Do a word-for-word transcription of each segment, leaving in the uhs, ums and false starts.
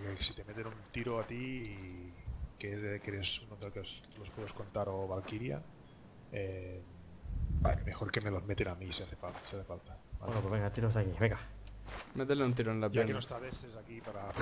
Porque si te meten un tiro a ti, que, que eres uno de los, los puedes contar o Valkyria, eh, vale, mejor que me los meten a mí si hace falta. Si hace falta ¿vale? Bueno, pues venga, tiros aquí, venga. Métele un tiro en la Ya que pierna. no está Destes aquí para...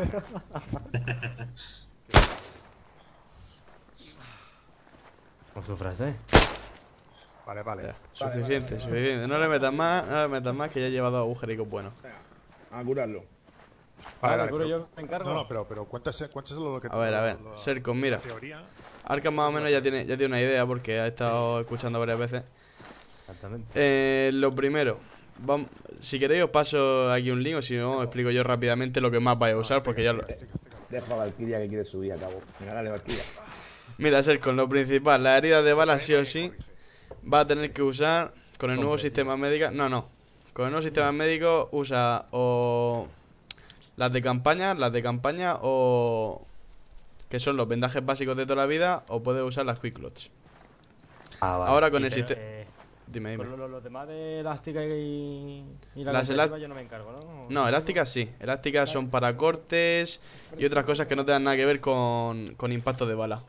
No sufras, eh. Vale, vale. Ya, suficiente, vale, vale, suficiente. No le metas más, no le metas más, que ya he llevado agujericos buenos. Venga, a curarlo. Vale, Vale, vale, curo, pero- yo me encargo. No, no, pero, pero cuéntase, cuéntaselo lo que... A ver, a ver, lo- lo- Sercon, mira. la teoría. Arkham más o menos ya tiene, ya tiene una idea porque ha estado escuchando varias veces. Exactamente. Eh, lo primero, vamos, si queréis os paso aquí un link o si no os explico yo rápidamente lo que más vais a usar porque ya lo... Deja a Valkyria que quiere subir a cabo. Venga, dale, Valkyria. Mira, Sercon, lo principal, las heridas de bala sí o sí va a tener que usar con el nuevo sistema médico. No, no. Con el nuevo sistema médico usa o las de campaña, las de campaña o que son los vendajes básicos de toda la vida, o puedes usar las Quick Clots. Ah, vale. Ahora con Y el pero, sistema... eh, Dime, dime. Con los, los demás de elástica y, y la Las compresiva elá- yo no me encargo, ¿no? No, elásticas sí. Elásticas son para cortes y otras cosas que no tengan nada que ver con, con impacto de bala.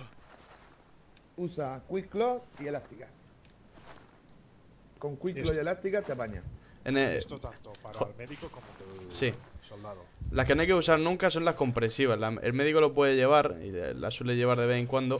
Usa Quick Claw y elástica. Con Quick Claw Esto. y elástica te apaña. En el- Esto tanto para Jo- el médico como para el Sí. soldado. Las que no hay que usar nunca son las compresivas. La- el médico lo puede llevar y las suele llevar de vez en cuando.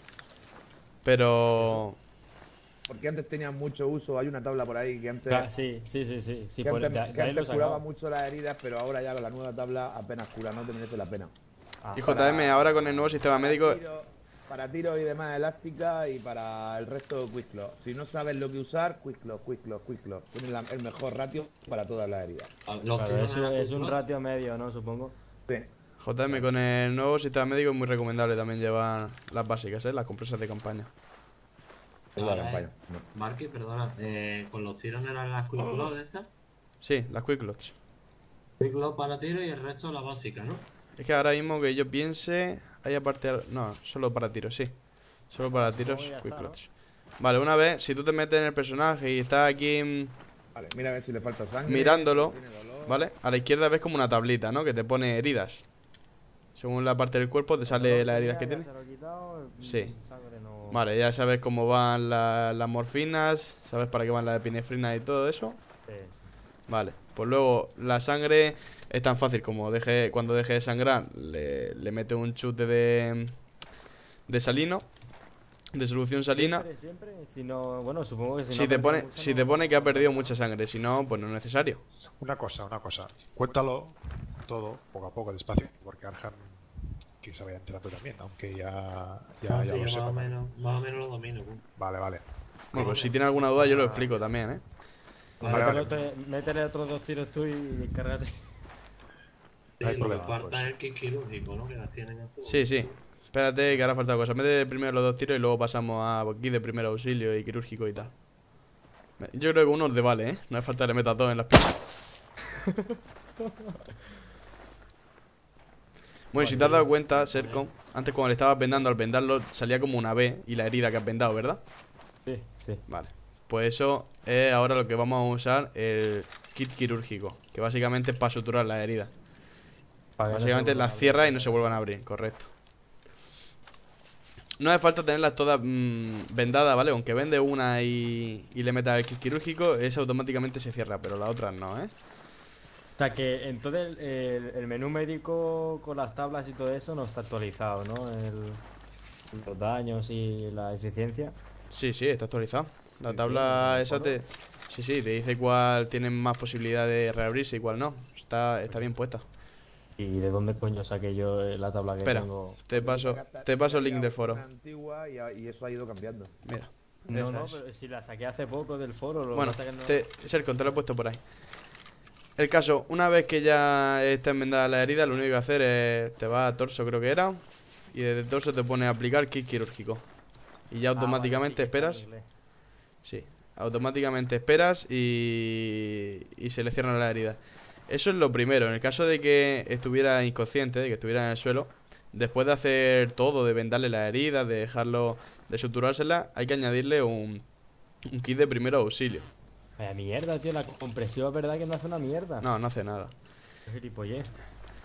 Pero... Porque antes tenían mucho uso. Hay una tabla por ahí que antes, Ah, sí, sí, sí, sí. sí que por, antes, de, que de ahí lo antes curaba sacaba. mucho las heridas, pero ahora ya con la nueva tabla apenas cura, no te merece la pena. Ah, Y J M ahora con el nuevo sistema médico... Tiro- para tiros y demás elástica y para el resto Quick Claw. Si no sabes lo que usar, Quick Claw, Quick Claw, Quick Claw. Tienes la- el mejor ratio para todas las heridas. Los claro, tiros es, en un- la es un cultura, ratio medio, ¿no? Supongo. Sí. J M con el nuevo sistema médico es muy recomendable también llevar las básicas, ¿eh? Las compresas de campaña. Es la Ahora, campaña. eh, No. Marky, perdona, eh, con los tiros eran las Quick Claw de estas. Sí, las Quick Clots. Quick Claw para tiro y el resto la básica, ¿no? Es que ahora mismo que yo piense... Hay aparte... No, solo para tiros, sí. Solo para tiros, ya Quick está, Clots. Vale, una vez, si tú te metes en el personaje y estás aquí mm, Vale, mira a ver si le falta sangre. mirándolo, si tiene dolor. ¿vale? A la izquierda ves como una tablita, ¿no? Que te pone heridas. Según la parte del cuerpo te sale las heridas que tiene. Sí. Vale, ya sabes cómo van la- las morfinas, sabes para qué van las epinefrinas y todo eso. Sí, sí. Vale, pues luego la sangre es tan fácil como deje, cuando deje de sangrar, le, le mete un chute de, de salino, de solución salina. Siempre, siempre. Si no, bueno, supongo que si, Si no te ha pone, perdido mucho, si no- te pone que ha perdido mucha sangre, si no, pues no es necesario. Una cosa, una cosa. Cuéntalo todo, poco a poco, despacio, porque Arjan que se vaya enterando también, aunque ya, ya, Ah, ya sí, lo más, sepa. o menos, más o menos lo domino. pues. Vale, vale. Bueno, pues si tiene alguna duda yo lo explico también, ¿eh? Vale, Métele, vale. otro- métele otros dos tiros tú y cárgate. Sí, No hay lo que problema, falta pues. es el kit quirúrgico, ¿no? Que las tienen en todo. Sí, sí. Espérate que ahora falta cosa. Mete primero los dos tiros y luego pasamos a aquí de primer auxilio y quirúrgico y tal. Yo creo que uno te vale, ¿eh? No hace falta que le metas dos en las piernas. Bueno, y si te has dado cuenta, Sercon, antes cuando le estabas vendando, al vendarlo salía como una B y la herida que has vendado, ¿verdad? Sí, sí. Vale. Pues eso es ahora lo que vamos a usar, el kit quirúrgico, que básicamente es para suturar las heridas. Para que no se Básicamente vuelvan las a cierras y abrir. no se vuelvan a abrir, correcto. No hace falta tenerlas todas mm, vendadas, ¿vale? Aunque vende una y, y le metas el kit quirúrgico, esa automáticamente se cierra, pero las otras no, ¿eh? O sea que entonces el, el- el menú médico con las tablas y todo eso no está actualizado, ¿no? El- los daños y la eficiencia. Sí, sí, está actualizado. La Sí, tabla sí, esa ¿no? te... Sí, sí, te dice cuál tiene más posibilidad de reabrirse y cuál no. Está, está bien puesta. ¿Y de dónde coño saqué yo eh, la tabla que Espera, tengo? te paso, te paso el link del foro. Una antigua y, ha- y eso ha ido cambiando. Mira. No, esa no, es. pero si la saqué hace poco del foro, lo Bueno, que pasa que no... te, Sercon, te lo he puesto por ahí. El caso, una vez que ya está enmendada la herida, lo único que hacer es... Te vas a torso, creo que era. Y desde torso te pone a aplicar kit quirúrgico. Y ya Ah, vale, automáticamente sí, que está en esperas. inglés. Sí, automáticamente esperas y, y se le cierran las heridas. Eso es lo primero. En el caso de que estuviera inconsciente, de que estuviera en el suelo, después de hacer todo, de vendarle las heridas, de dejarlo, de suturárselas, hay que añadirle un, un kit de primer auxilio. Vaya mierda, tío, la compresión es verdad que no hace una mierda. No, no hace nada. Es gilipollez.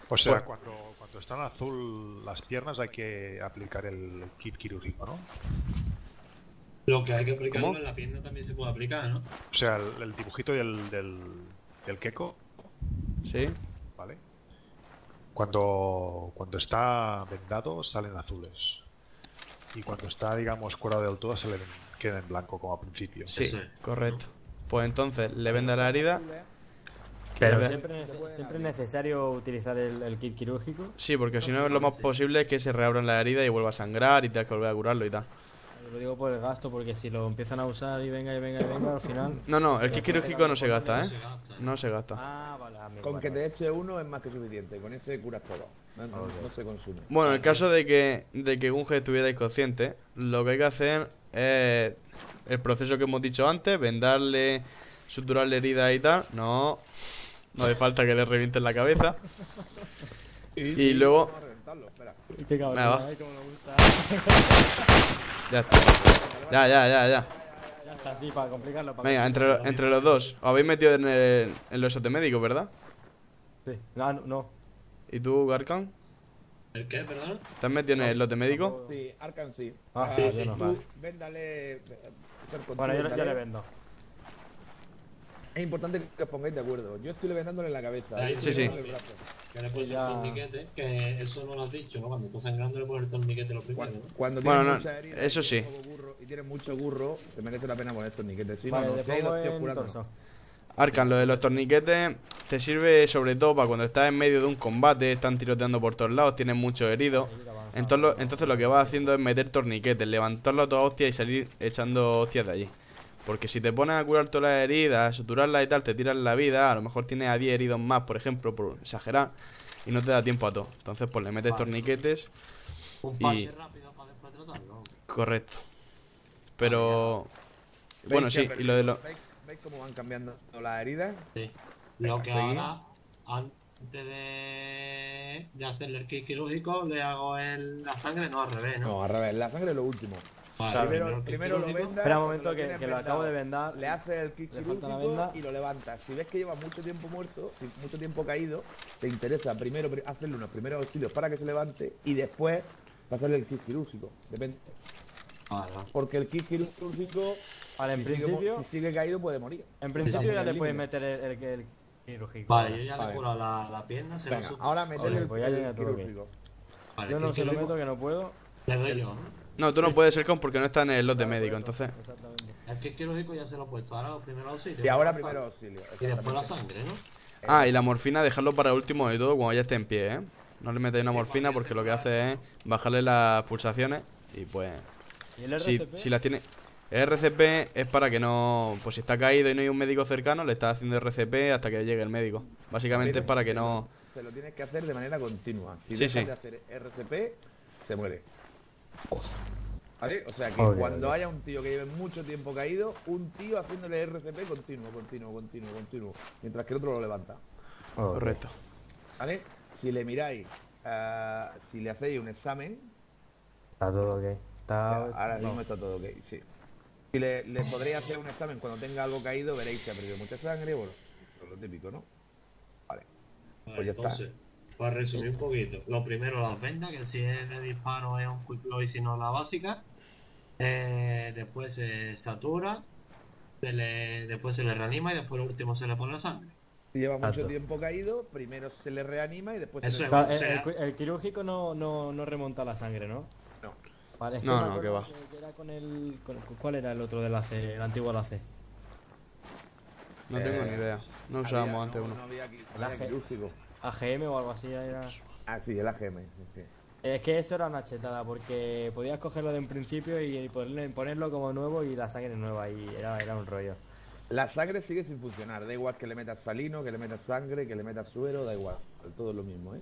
O sea, Pues- cuando, cuando están azul las piernas hay que aplicar el kit quirúrgico, ¿no? Lo que hay que aplicarlo ¿Cómo? en la pierna también se puede aplicar, ¿no? O sea, el, el dibujito del, del, del Keko, Sí. ¿vale? Cuando, cuando está vendado salen azules. Y cuando está, digamos, curado del todo se le queda en blanco como al principio. Sí, Eso es. correcto. Pues entonces le venda la herida. Pero Ve- siempre, nece- siempre es necesario utilizar el, el kit quirúrgico. Sí, porque si no lo más posible es que se reabran la herida y vuelva a sangrar y tengas que volver a curarlo y tal. Lo digo por el gasto, porque si lo empiezan a usar y venga y venga y venga, al final. No, no, el kit quirúrgico no se gasta, No ¿eh? se gasta. No se gasta. Ah, vale, amigo. Con vale, que vale. te eche uno es más que suficiente. Con ese curas todo. No, no- no se consume. Bueno, en el caso de que, de que Gunge estuviera inconsciente, lo que hay que hacer es el proceso que hemos dicho antes, vendarle, suturarle heridas y tal. No, no hace falta que le revienten la cabeza. Y luego- Vamos a reventarlo, espera. Qué cabrón, Venga, va. ay, cómo me gusta. Ya está. Ya, ya, ya, ya. Ya está, sí, para complicarlo. Para Venga, entre, lo- entre los dos. Os habéis metido en, el, en los de médico, ¿verdad? Sí. No, no, no. ¿Y tú, Garkan? ¿El qué, perdón? ¿Te has metido en el lote médico? Sí, Arkan sí. Ah, Ah, sí, sí, tú, vale. véndale. eh, ser contigo, Bueno, yo, le- yo véndale. le vendo. Es importante que os pongáis de acuerdo. Yo estoy vendándole en la cabeza. Ahí, yo sí, estoy sí. vendándole el brazo. Que le pones Ya. el torniquete, que eso no lo has dicho, ¿no? Cuando está sangrando le pones el torniquete lo primero, Cuando, ¿no? cuando Bueno, tienes no, mucha herida eso y sí. tienes poco burro- y tienes mucho burro, te merece la pena poner torniquetes. Si Vale, no, no, le si hay pongo dos tíos en curando, torso. Arkan, lo de los torniquetes te sirve sobre todo para cuando estás en medio de un combate, están tiroteando por todos lados, tienes muchos heridos. Entonces lo, entonces lo que vas haciendo es meter torniquetes, levantarlo a toda hostia y salir echando hostias de allí. Porque si te pones a curar todas las heridas, a suturarlas y tal, te tiras la vida, a lo mejor tienes a diez heridos más, por ejemplo, por exagerar, y no te da tiempo a todo. Entonces pues le metes Vale. torniquetes, Un Y- pase rápido para después tratarlo. correcto. Pero... Bueno, ¿Veis que sí, ha y lo de perdido? los... ¿Veis, veis cómo van cambiando las heridas? Sí. Venga, Lo que seguimos. ahora, antes de, de hacerle el kit quirúrgico, le hago el, la sangre, no al revés, ¿no? No, al revés, la sangre es lo último. Vale, primero el kit primero lo quirúrgico. vendas. Espera un cuando momento lo que, tienes que lo acabo de vendado, vendar. Le haces el kit Le falta la quirúrgico venda. y lo levantas. Si ves que lleva mucho tiempo muerto, si- mucho tiempo caído, te interesa primero pri- hacerle unos primeros auxilios para que se levante y después pasarle el kit quirúrgico. Depende. Vale, vale. Porque el kit quirúrgico, Vale, en si, sigue, mo- principio, si sigue caído, puede morir. en principio Estamos ya en le el puedes límite. meter el, el, el quirúrgico. Vale, yo ya Vale. le curo la, la pierna, se Venga, lo su- ahora meterle el, pues ya el tiene todo ok. quirúrgico. Vale, Yo el no kit se lo quirúrgico meto que no puedo. le doy yo, ¿no? No, tú no puedes ser con porque no estás en el lote médico, entonces... Exactamente. El kit quirúrgico ya se lo he puesto, ahora los primeros auxilios. Y ahora ¿no? primero auxilio. Y después la exactamente. sangre, ¿no? Ah, y la morfina dejarlo para último de todo cuando ya esté en pie, ¿eh? No le metáis una morfina porque lo que hace es bajarle las pulsaciones y pues... ¿Y el R Si, C P? si las tiene... El R C P es para que no... Pues si está caído y no hay un médico cercano, le estás haciendo R C P hasta que llegue el médico. Básicamente es para que no... Se lo tienes que hacer de manera continua. Si Sí, dejas sí. de hacer R C P, se muere. ¿Vale? O sea que Ok, cuando ok. haya un tío que lleve mucho tiempo caído, un tío haciéndole R C P continuo, continuo, continuo, continuo. Mientras que el otro lo levanta. Ok. Correcto. ¿Vale? Si le miráis, ah, si le hacéis un examen, Está todo ok. Está... ahora no. mismo está todo ok, sí. Si le, le podréis hacer un examen cuando tenga algo caído, veréis que ha perdido mucha sangre, bueno, lo típico, ¿no? Vale. Vale, Pues ya está. entonces, para resumir un poquito, lo primero las vendas, que si es de disparo es un quick flow y si no la básica. Eh, después se satura, se le, después se le reanima y después lo último se le pone la sangre. Si lleva mucho Exacto. tiempo caído, primero se le reanima y después Eso se le es, Claro, el, o sea- el qui- el quirúrgico no, no, no remonta la sangre, ¿no? No. Vale, es que No, me no, acuerdo que va. que era con el... con- ¿Cuál era el otro del A C? El antiguo del A C. No tengo Eh, ni idea. No Había- usábamos antes no, uno. no había, qui- El había A G. quirúrgico. A G M o algo así era... Ah, sí, el A G M. Sí, sí. Es que eso era una chetada, porque podías cogerlo de un principio y ponerle- ponerlo como nuevo y la sangre nueva, y era, era un rollo. La sangre sigue sin funcionar. Da igual que le metas salino, que le metas sangre, que le metas suero, da igual. Todo es lo mismo, ¿eh?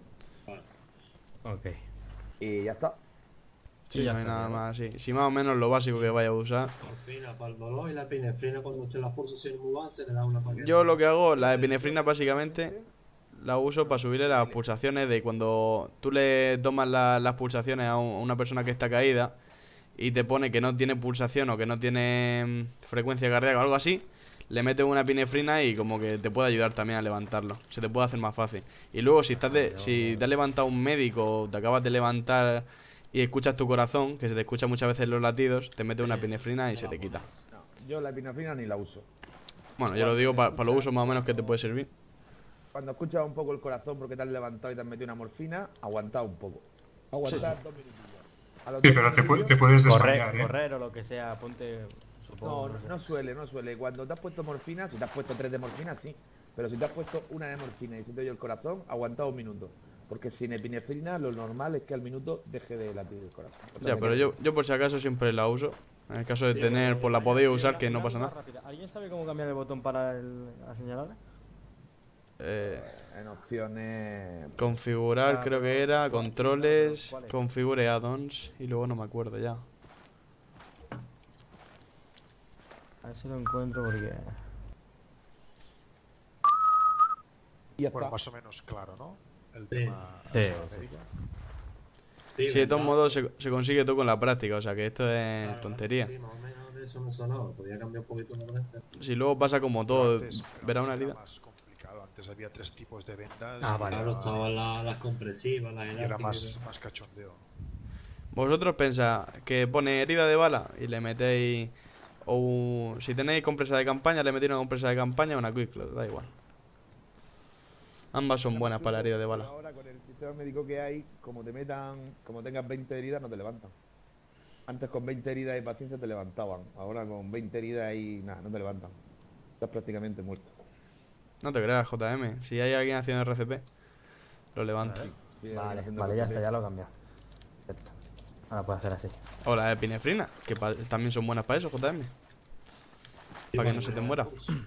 Ok. Y ya está. Sí, Y ya no hay está, nada ¿no? más así. Si más o menos lo básico que vaya a usar. Morfina para el dolor y la epinefrina cuando usted las pulsaciones muy bajas se le da una paqueta. Yo lo que hago, la epinefrina básicamente la uso para subirle las pulsaciones de cuando tú le tomas la- las pulsaciones a un- a una persona que está caída y te pone que no tiene pulsación o que no tiene mm, frecuencia cardíaca o algo así, le metes una epinefrina y como que te puede ayudar también a levantarlo. Se te puede hacer más fácil. Y luego si estás de, si te has levantado un médico o te acabas de levantar y escuchas tu corazón, que se te escucha muchas veces los latidos, te metes una epinefrina y se te quita. No, yo la epinefrina ni la uso. Bueno, yo lo digo para pa los usos más o menos que te puede servir. Cuando escuchas un poco el corazón porque te has levantado y te has metido una morfina, aguantad un poco. Aguantad dos minutillos. A los Sí, dos pero te, pu- minutillos- te puedes Correr, desmayar, ¿eh? correr o lo que sea, ponte. Supongo. No, no sé. no suele, no suele. Cuando te has puesto morfina, si te has puesto tres de morfina, sí. Pero si te has puesto una de morfina y se te oye el corazón, aguanta un minuto. Porque sin epinefrina lo normal es que al minuto deje de latir el corazón. Ya, pero yo, yo por si acaso siempre la uso. En el caso de tener, pues la podéis usar, que no pasa Una nada. rápida. ¿Alguien sabe cómo cambiar el botón para el, a señalar? Eh, En opciones... configurar Ah, creo que pero- era, pero- controles, ¿cuál es? configure add-ons y luego no me acuerdo ya. A ver si lo encuentro porque. Y ya Bueno, está. más o menos claro, ¿no? El Sí. tema Sí, de la sí. América. Sí, Sí, de todos ¿verdad? modos se, se consigue todo con la práctica, o sea que esto es Claro, tontería. Sí, más o menos de eso me sonaba. Podía cambiar un poquito la mente. Si luego pasa como Pero todo, antes- pero verá antes una era herida. más complicado. Antes había tres tipos de vendas. Ah, y vale. Claro, era- estaban la- las compresivas, las y era elásticas. más, más cachondeo. Vosotros pensáis que pone herida de bala y le metéis. O si tenéis compresa de campaña, le metéis una compresa de campaña o una quick cloth, da igual. Ambas son buenas para la herida de bala. Ahora con el sistema médico que hay, como te metan, como tengas veinte heridas, no te levantan. Antes con veinte heridas y paciencia te levantaban. Ahora con veinte heridas y nada, no te levantan. Estás prácticamente muerto. No te creas, J M. Si hay alguien haciendo R C P, lo levanta. Sí, Vale, haciendo vale, ya R C P. está, ya lo he cambiado. Perfecto. Ahora puedo hacer así. O la epinefrina, que pa- también son buenas para eso, J M. Para que no se te muera.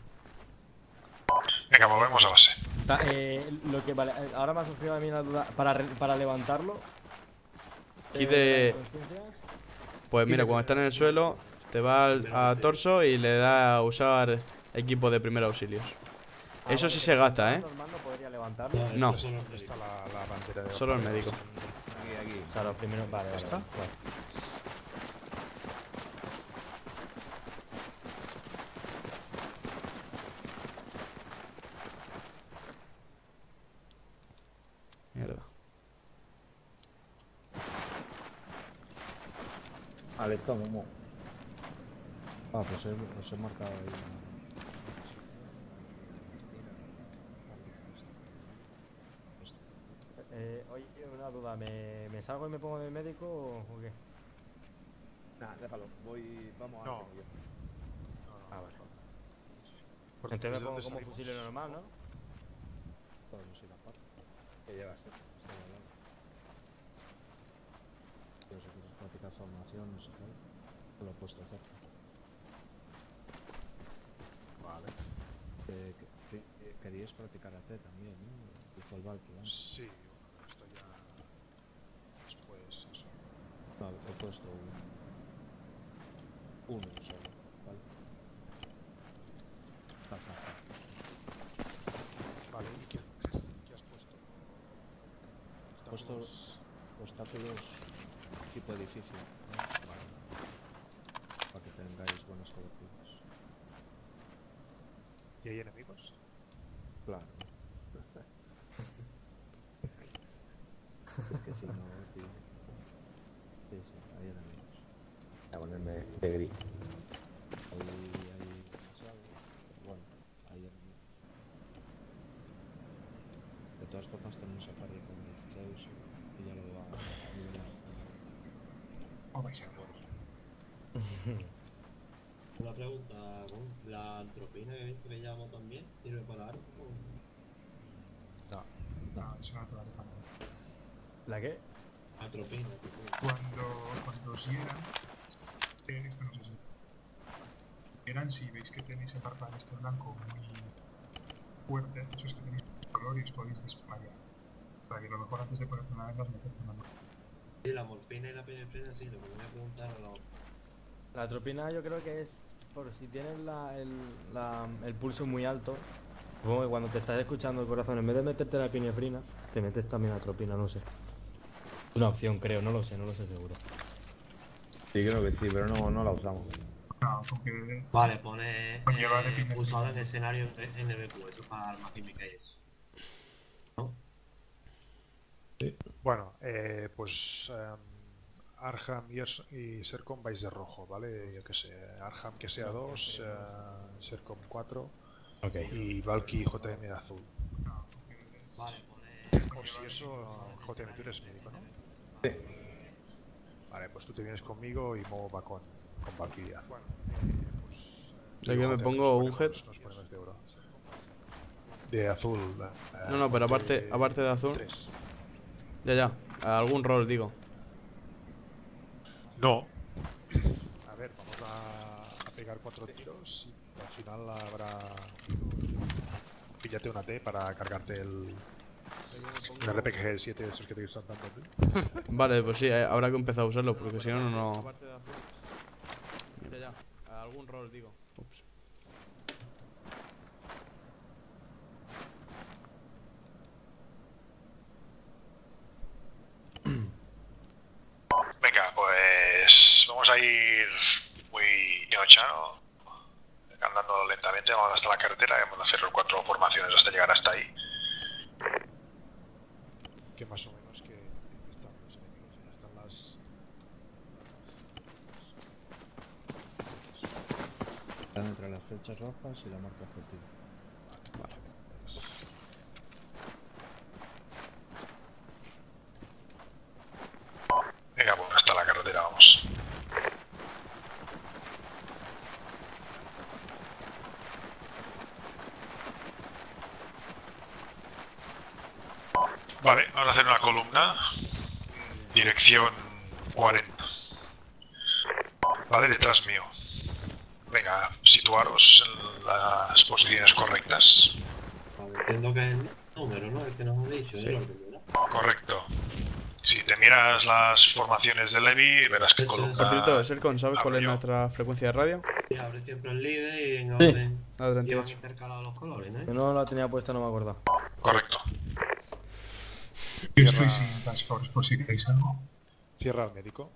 Venga, volvemos a base. Ta- eh, lo que vale, eh, ahora me ha surgido a mí una duda. Para, re- para levantarlo. eh, Quite- la inconsciencia, Pues mira, cuando está en el suelo, te va al, a torso y le da a usar equipo de primeros auxilios. ah, Eso vale, sí que se si gasta, fuera ¿eh? normal no podría levantarlo. No. Eso solo ¿Dónde está la, la bandera de Solo el Ottawa? médico. Aquí, aquí. O sea, lo primero. Vale, vale. ¿Está? vale. Mierda. Vale, toma. Ah, pues he, os he marcado ahí. Eh, oye, una duda. ¿Me, ¿Me salgo y me pongo de médico o, o qué? Nada, déjalo. Voy, vamos a No. ver. Ah, vale. Porque Entonces me ¿de pongo dónde como salimos? fusil normal, ¿no? Podemos ir aparte. ¿Qué llevas? Está de lado. Pero si quieres practicar formación, no sé qué. Lo he puesto cerca. Vale. Eh, que- que- eh, queríais practicar A T también, ¿no? Dijo el Valky, ¿eh? Sí, bueno, esto ya. Después, eso. No, he puesto uno. Uno solo, ¿vale? Ja, ja, ja. Vale, ¿y qué, qué has puesto? He puesto Estamos- obstáculos tipo edificio, ¿no? Vale. Para que tengáis buenas coberturas. ¿Y hay enemigos? Claro. Es que si no, tío. Sí, sí, hay enemigos. Voy a ponerme de gris. Hoy hay demasiado. Bueno, hay enemigos. De todas formas, tenemos a Parry con el Zeus y ya lo va a nivelar. O vais a ver. Una pregunta, Gon, ¿la antropina que he visto que llamo también sirve para algo? No, eso no te vale para nada. ¿La qué? Atropina, Cuando, cuando os hieran, eh, esto no sé si hieran, si veis que tenéis el parpadeo este blanco muy fuerte, eso es que tenéis color y os podéis desmayar. Para que lo mejor antes de ponerte una venda os metéis una mano. sí, la morfina y la epinefrina sí, lo que voy a preguntar a los... La atropina yo creo que es por si tienes la, el, la- el pulso muy alto. Supongo que cuando te estás escuchando el corazón, en vez de meterte la epinefrina, te metes también la atropina, no sé. Una opción creo, no lo sé, no lo sé seguro. Sí, creo que sí, pero no, no la usamos. No, con que Vale, pone Con llevar eh, epinefrina. usado en escenario N B Q, eso para armas químicas y eso. ¿No? Bueno, eh, pues em, Arham y, Es- y Sercom vais de rojo, ¿vale? Yo que sé, Arham que sea dos, eh, Sercom cuatro Ok. y Valky y J M de azul. Vale, pone. O si eso, J M tú eres médico, ¿no? Sí. Vale, pues tú te vienes conmigo y Mo va con, con Valkyria. Bueno, eh, pues... eh, ¿De qué me J M, pongo nos un head? ponemos- nos ponemos de oro. De azul. eh, No, no, pero ponte aparte- aparte de azul. tres. Ya, ya. Algún rol, digo. No. A ver, vamos a, a pegar cuatro tiros y al final habrá... Píllate una T para cargarte el... Un R P G siete de esos que te gustan tanto a ti. Vale, pues sí, eh, habrá que empezar a usarlo porque si no, no, no. Ya, ya. Algún rol, digo. Ups. Venga, pues vamos a ir muy ñochano, andando lentamente, vamos hasta la carretera y vamos a hacer cuatro formaciones hasta llegar hasta ahí. Que más o menos que están los enemigos, ya están las... Están entre las flechas rojas y la marca objetivo. Venga, pues hasta la carretera vamos. Vale, vamos a hacer una columna. Dirección cuarenta. Vale, detrás mío. Venga, situaros en las posiciones correctas. Entiendo que es el número, ¿no? El que nos ha dicho, Sí. ¿eh? Lo primero. Correcto. Si te miras las formaciones de Levi, verás que Eso es. columna... Por cierto, Sercon, ¿sabes cuál es abrió. nuestra frecuencia de radio? Y abre siempre el líder y en Sí. orden. La de treinta y Llevan ocho. intercalados los colores, Que ¿no? no la tenía puesta, no me acuerdo. Correcto. yo estoy sin Task Force por si queréis algo. Cierra al médico.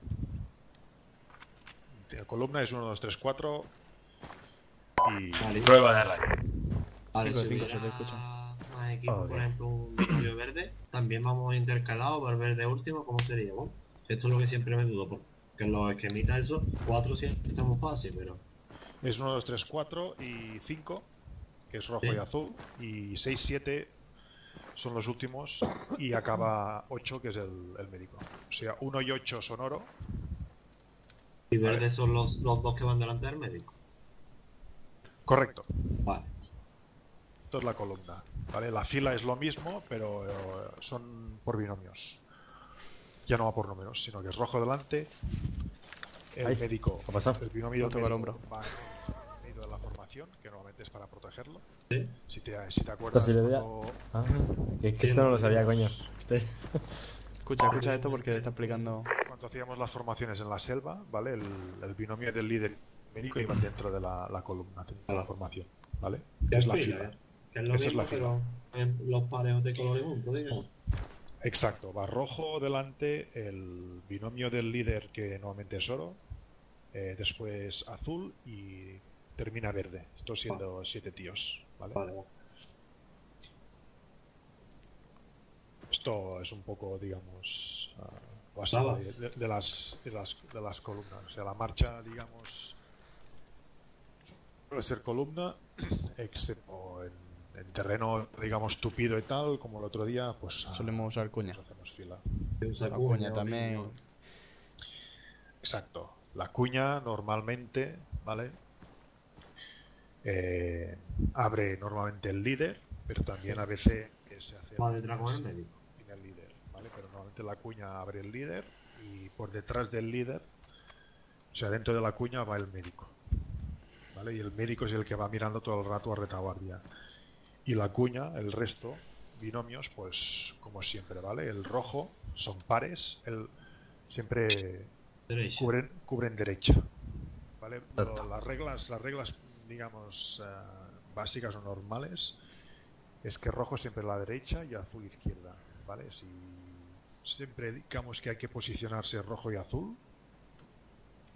La columna es uno, dos, tres, cuatro. Y... Vale. Prueba de rayo. Vale, Cinco de si cinco, hubiera se te escucha. más equipo, Ok. por ejemplo, un binomio verde, también vamos intercalados para el verde último, ¿cómo sería? Bueno, esto es lo que siempre me dudo, porque en los esquemitas eso, cuatro sí estamos fácil, pero... Es uno, dos, tres, cuatro y cinco, que es rojo Sí. y azul. Y seis, siete son los últimos. Y acaba ocho, que es el, el médico. O sea, uno y ocho son oro. Y verdes son los, los dos que van delante del médico. Correcto. Vale. Esto es la columna. ¿Vale? La fila es lo mismo, pero eh, son por binomios. Ya no va por números, sino que es rojo delante. El Ay, médico, ¿qué ha pasado? el binomio Me toca el médico hombro. va en el medio de la formación, que normalmente es para protegerlo. Sí. Si te, si te acuerdas, Así le veía. cuando- Ah, que es que esto no lo sabía, coño. Este- Escucha, escucha esto porque te está explicando. cuando hacíamos las formaciones en la selva, ¿vale? El, el binomio del líder médico iba dentro de la, la columna de la formación, ¿vale? Que Es es la fila, fila. ¿eh? Que es lo Esa es mismo la que fila. los, en los parejos de colores juntos, digamos. Exacto, va rojo delante, el binomio del líder que normalmente es oro, eh, después azul y termina verde. Esto siendo siete tíos, ¿vale? Vale, vale. Esto es un poco, digamos, uh, básico Vamos. de, de las, de, las, de las columnas. O sea, la marcha, digamos, suele ser columna, excepto en, en terreno, digamos, tupido y tal, como el otro día, pues ah, Solemos usar cuña. pues hacemos fila. Se usa La cuña, cuña también. o Exacto. La cuña normalmente, ¿vale? Eh, abre normalmente el líder, pero también a veces que se hace va detrás con el médico. sin el líder, ¿vale? Pero normalmente la cuña abre el líder y por detrás del líder, o sea, dentro de la cuña va el médico, ¿vale? Y el médico es el que va mirando todo el rato a retaguardia. Y la cuña, el resto, binomios, pues como siempre, ¿vale? El rojo son pares, el siempre Derecha. cubren, cubren derecha, ¿vale? Exacto. Lo- las reglas, las reglas, digamos, eh, básicas o normales es que rojo siempre a la derecha y azul izquierda, ¿vale? Si siempre digamos que hay que posicionarse rojo y azul,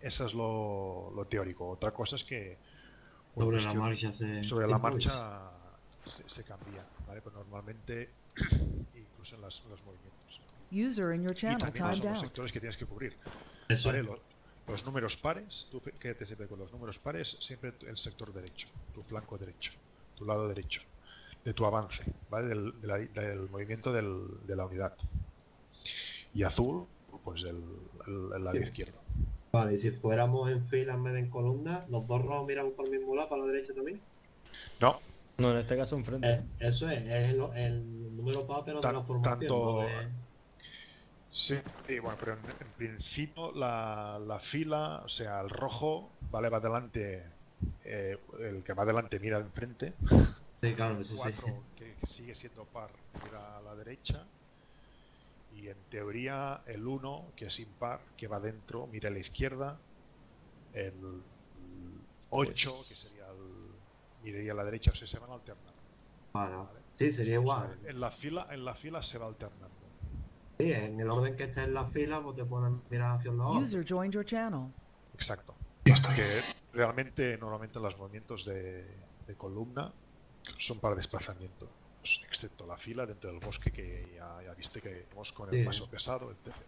eso es lo, lo teórico. Otra cosa es que por Sobre la cuestión- marcha se. sobre se la improvisa. marcha se, se cambia, ¿vale? Pues normalmente incluso en, las- en los movimientos. User in your Y channel también timed son los out. sectores que tienes que cubrir. Eso ¿Vale? es. Los, los números pares, tú quédate siempre con los números pares, siempre el sector derecho, tu flanco derecho, tu lado derecho, de tu avance, ¿vale? Del, de la- del movimiento del- de la unidad. Y azul, pues el, el, el lado Sí. izquierdo. Vale, y si fuéramos en fila en vez de en columna, los dos rojos miramos por el mismo lado, para la derecha también. No, No, en este caso enfrente. Eh, eso es, es el, el número par, pero de Tan- la formación. tanto- no de- sí, sí, bueno, pero en, en principio la, la fila, o sea, el rojo, ¿vale? Va adelante, eh, el que va adelante mira enfrente, Sí, claro, eso sí. cuatro que, que sigue siendo par mira a la derecha, y en teoría el uno que es impar, que va dentro, mira a la izquierda, el ocho Pues- que sería el, miraría a la derecha, o sea, se van alternando. Vale, Vale. sí, sería O igual. sea, en la fila, en la fila se va alternando. Sí, en el orden que esté en la fila, pues te ponen mirar hacia un lado. User joined your channel. Exacto. Ya está. Que realmente normalmente los movimientos de, de columna son para desplazamiento, pues, excepto la fila dentro del bosque que ya, ya viste que vamos con el Sí. paso pesado, etcétera.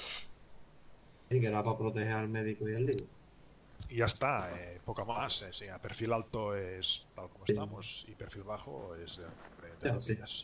Y que era para proteger al médico y al líder. Y ya está, eh, poco más. eh, sí, a perfil alto es tal como Sí. estamos y perfil bajo es de, de- de Ya, rodillas.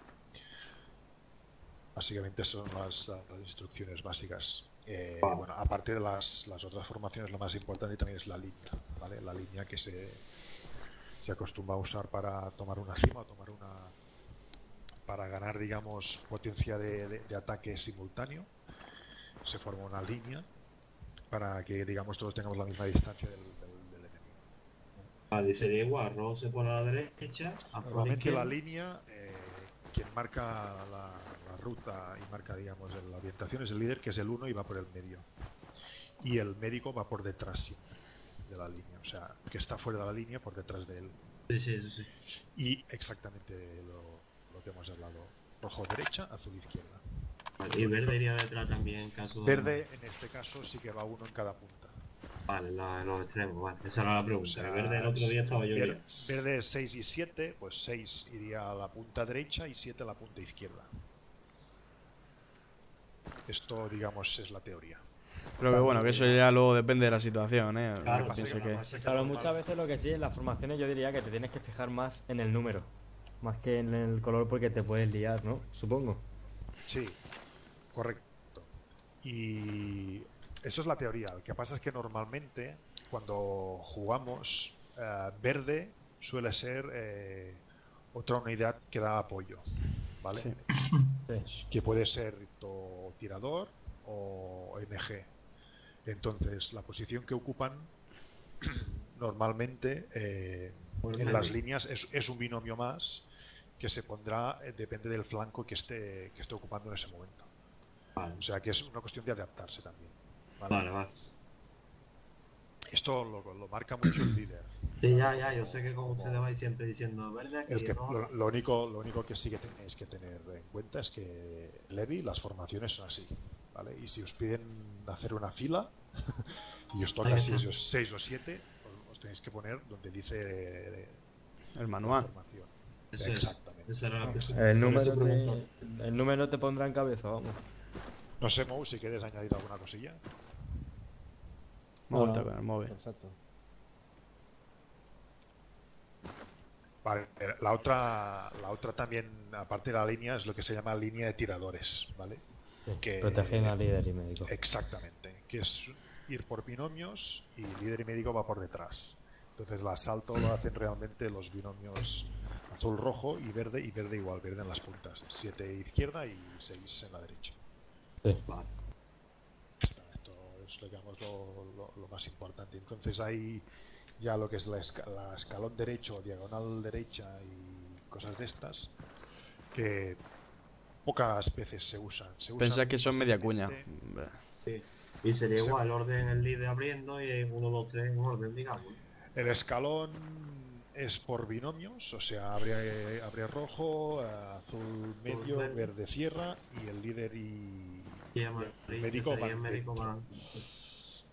Básicamente son las, las instrucciones básicas. Eh, Vale. Bueno, aparte de las, las otras formaciones, lo más importante también es la línea, ¿vale? La línea que se, se acostumbra a usar para tomar una cima o tomar una para ganar, digamos, potencia de, de- de ataque simultáneo. Se forma una línea para que, digamos, todos tengamos la misma distancia del, del- del enemigo. Vale, y sería igual. Rojo se pone a la derecha, azul a la Normalmente la izquierda. línea, eh, quien marca la, la ruta y marca, digamos, la orientación es el líder, que es el uno y va por el medio. Y el médico va por detrás siempre de la línea, o sea, que está fuera de la línea por detrás de él. Sí, sí, sí, sí. Y exactamente lo, lo que hemos hablado. Rojo derecha, azul izquierda. Vale, y verde iría detrás también en caso de. Verde, en este caso, sí que va uno en cada punta. Vale, la, en los extremos, vale. Esa era la O pregunta. sea, el verde el otro día estaba yo. ver- verde es seis y siete, pues seis iría a la punta derecha y siete a la punta izquierda. Esto, digamos, es la teoría. Pero que bueno, que eso ya luego depende de la situación, ¿eh? Claro, Piense pasa que que- la marcha Claro, normal- muchas veces lo que sí en las formaciones yo diría que te tienes que fijar más en el número, más que en el color porque te puedes liar, ¿no? Supongo. Sí, correcto. Y eso es la teoría. Lo que pasa es que normalmente cuando jugamos, eh, verde suele ser eh, otra unidad que da apoyo, ¿vale? Sí. Sí. Que puede ser o tirador o M G. Entonces, la posición que ocupan normalmente eh, en las líneas es, es un binomio más que se pondrá, eh, depende del flanco que esté, que esté ocupando en ese momento. Vale, O sea que es una cuestión de adaptarse también. ¿vale? vale, vale. Esto lo, lo marca mucho el líder. Sí, ya, ya, yo sé que como ustedes vais siempre diciendo verde aquí, El que, rojo. lo, lo único, lo único que sí que tenéis que tener en cuenta es que Levi, las formaciones son así, ¿vale? Y si os piden hacer una fila y os toca Ahí si está. es seis o siete, os, os tenéis que poner donde dice eh, El la manual. formación. Eso es. Exactamente. Esa era la El por eso número, preguntaba. te, el número te pondrá en cabeza, vamos. No sé, Mou, si quieres añadir alguna cosilla. Vuelta No, con el móvil. Exacto. Vale, eh, la otra, la otra también, aparte de la línea, es lo que se llama línea de tiradores, ¿vale? Que- Protegen al líder y médico. Exactamente, que es ir por binomios y líder y médico va por detrás. Entonces el asalto lo hacen realmente los binomios azul, rojo y verde, y verde igual, verde en las puntas. siete izquierda y seis en la derecha. Sí. Vale. Esto, esto es digamos, lo, lo- lo más importante. Entonces hay ya lo que es la, esca- la escalón derecho, diagonal derecha y cosas de estas que pocas veces se usan. Se usan Pensad que son media cuña. básicamente- Sí. Y sería Sí. igual, orden el líder abriendo y uno, dos, tres en orden, digamos. El escalón es por binomios, o sea, abre, abre rojo, eh, azul medio, verde. verde cierra y el líder y Y el el médico sería van el médico dentro. van-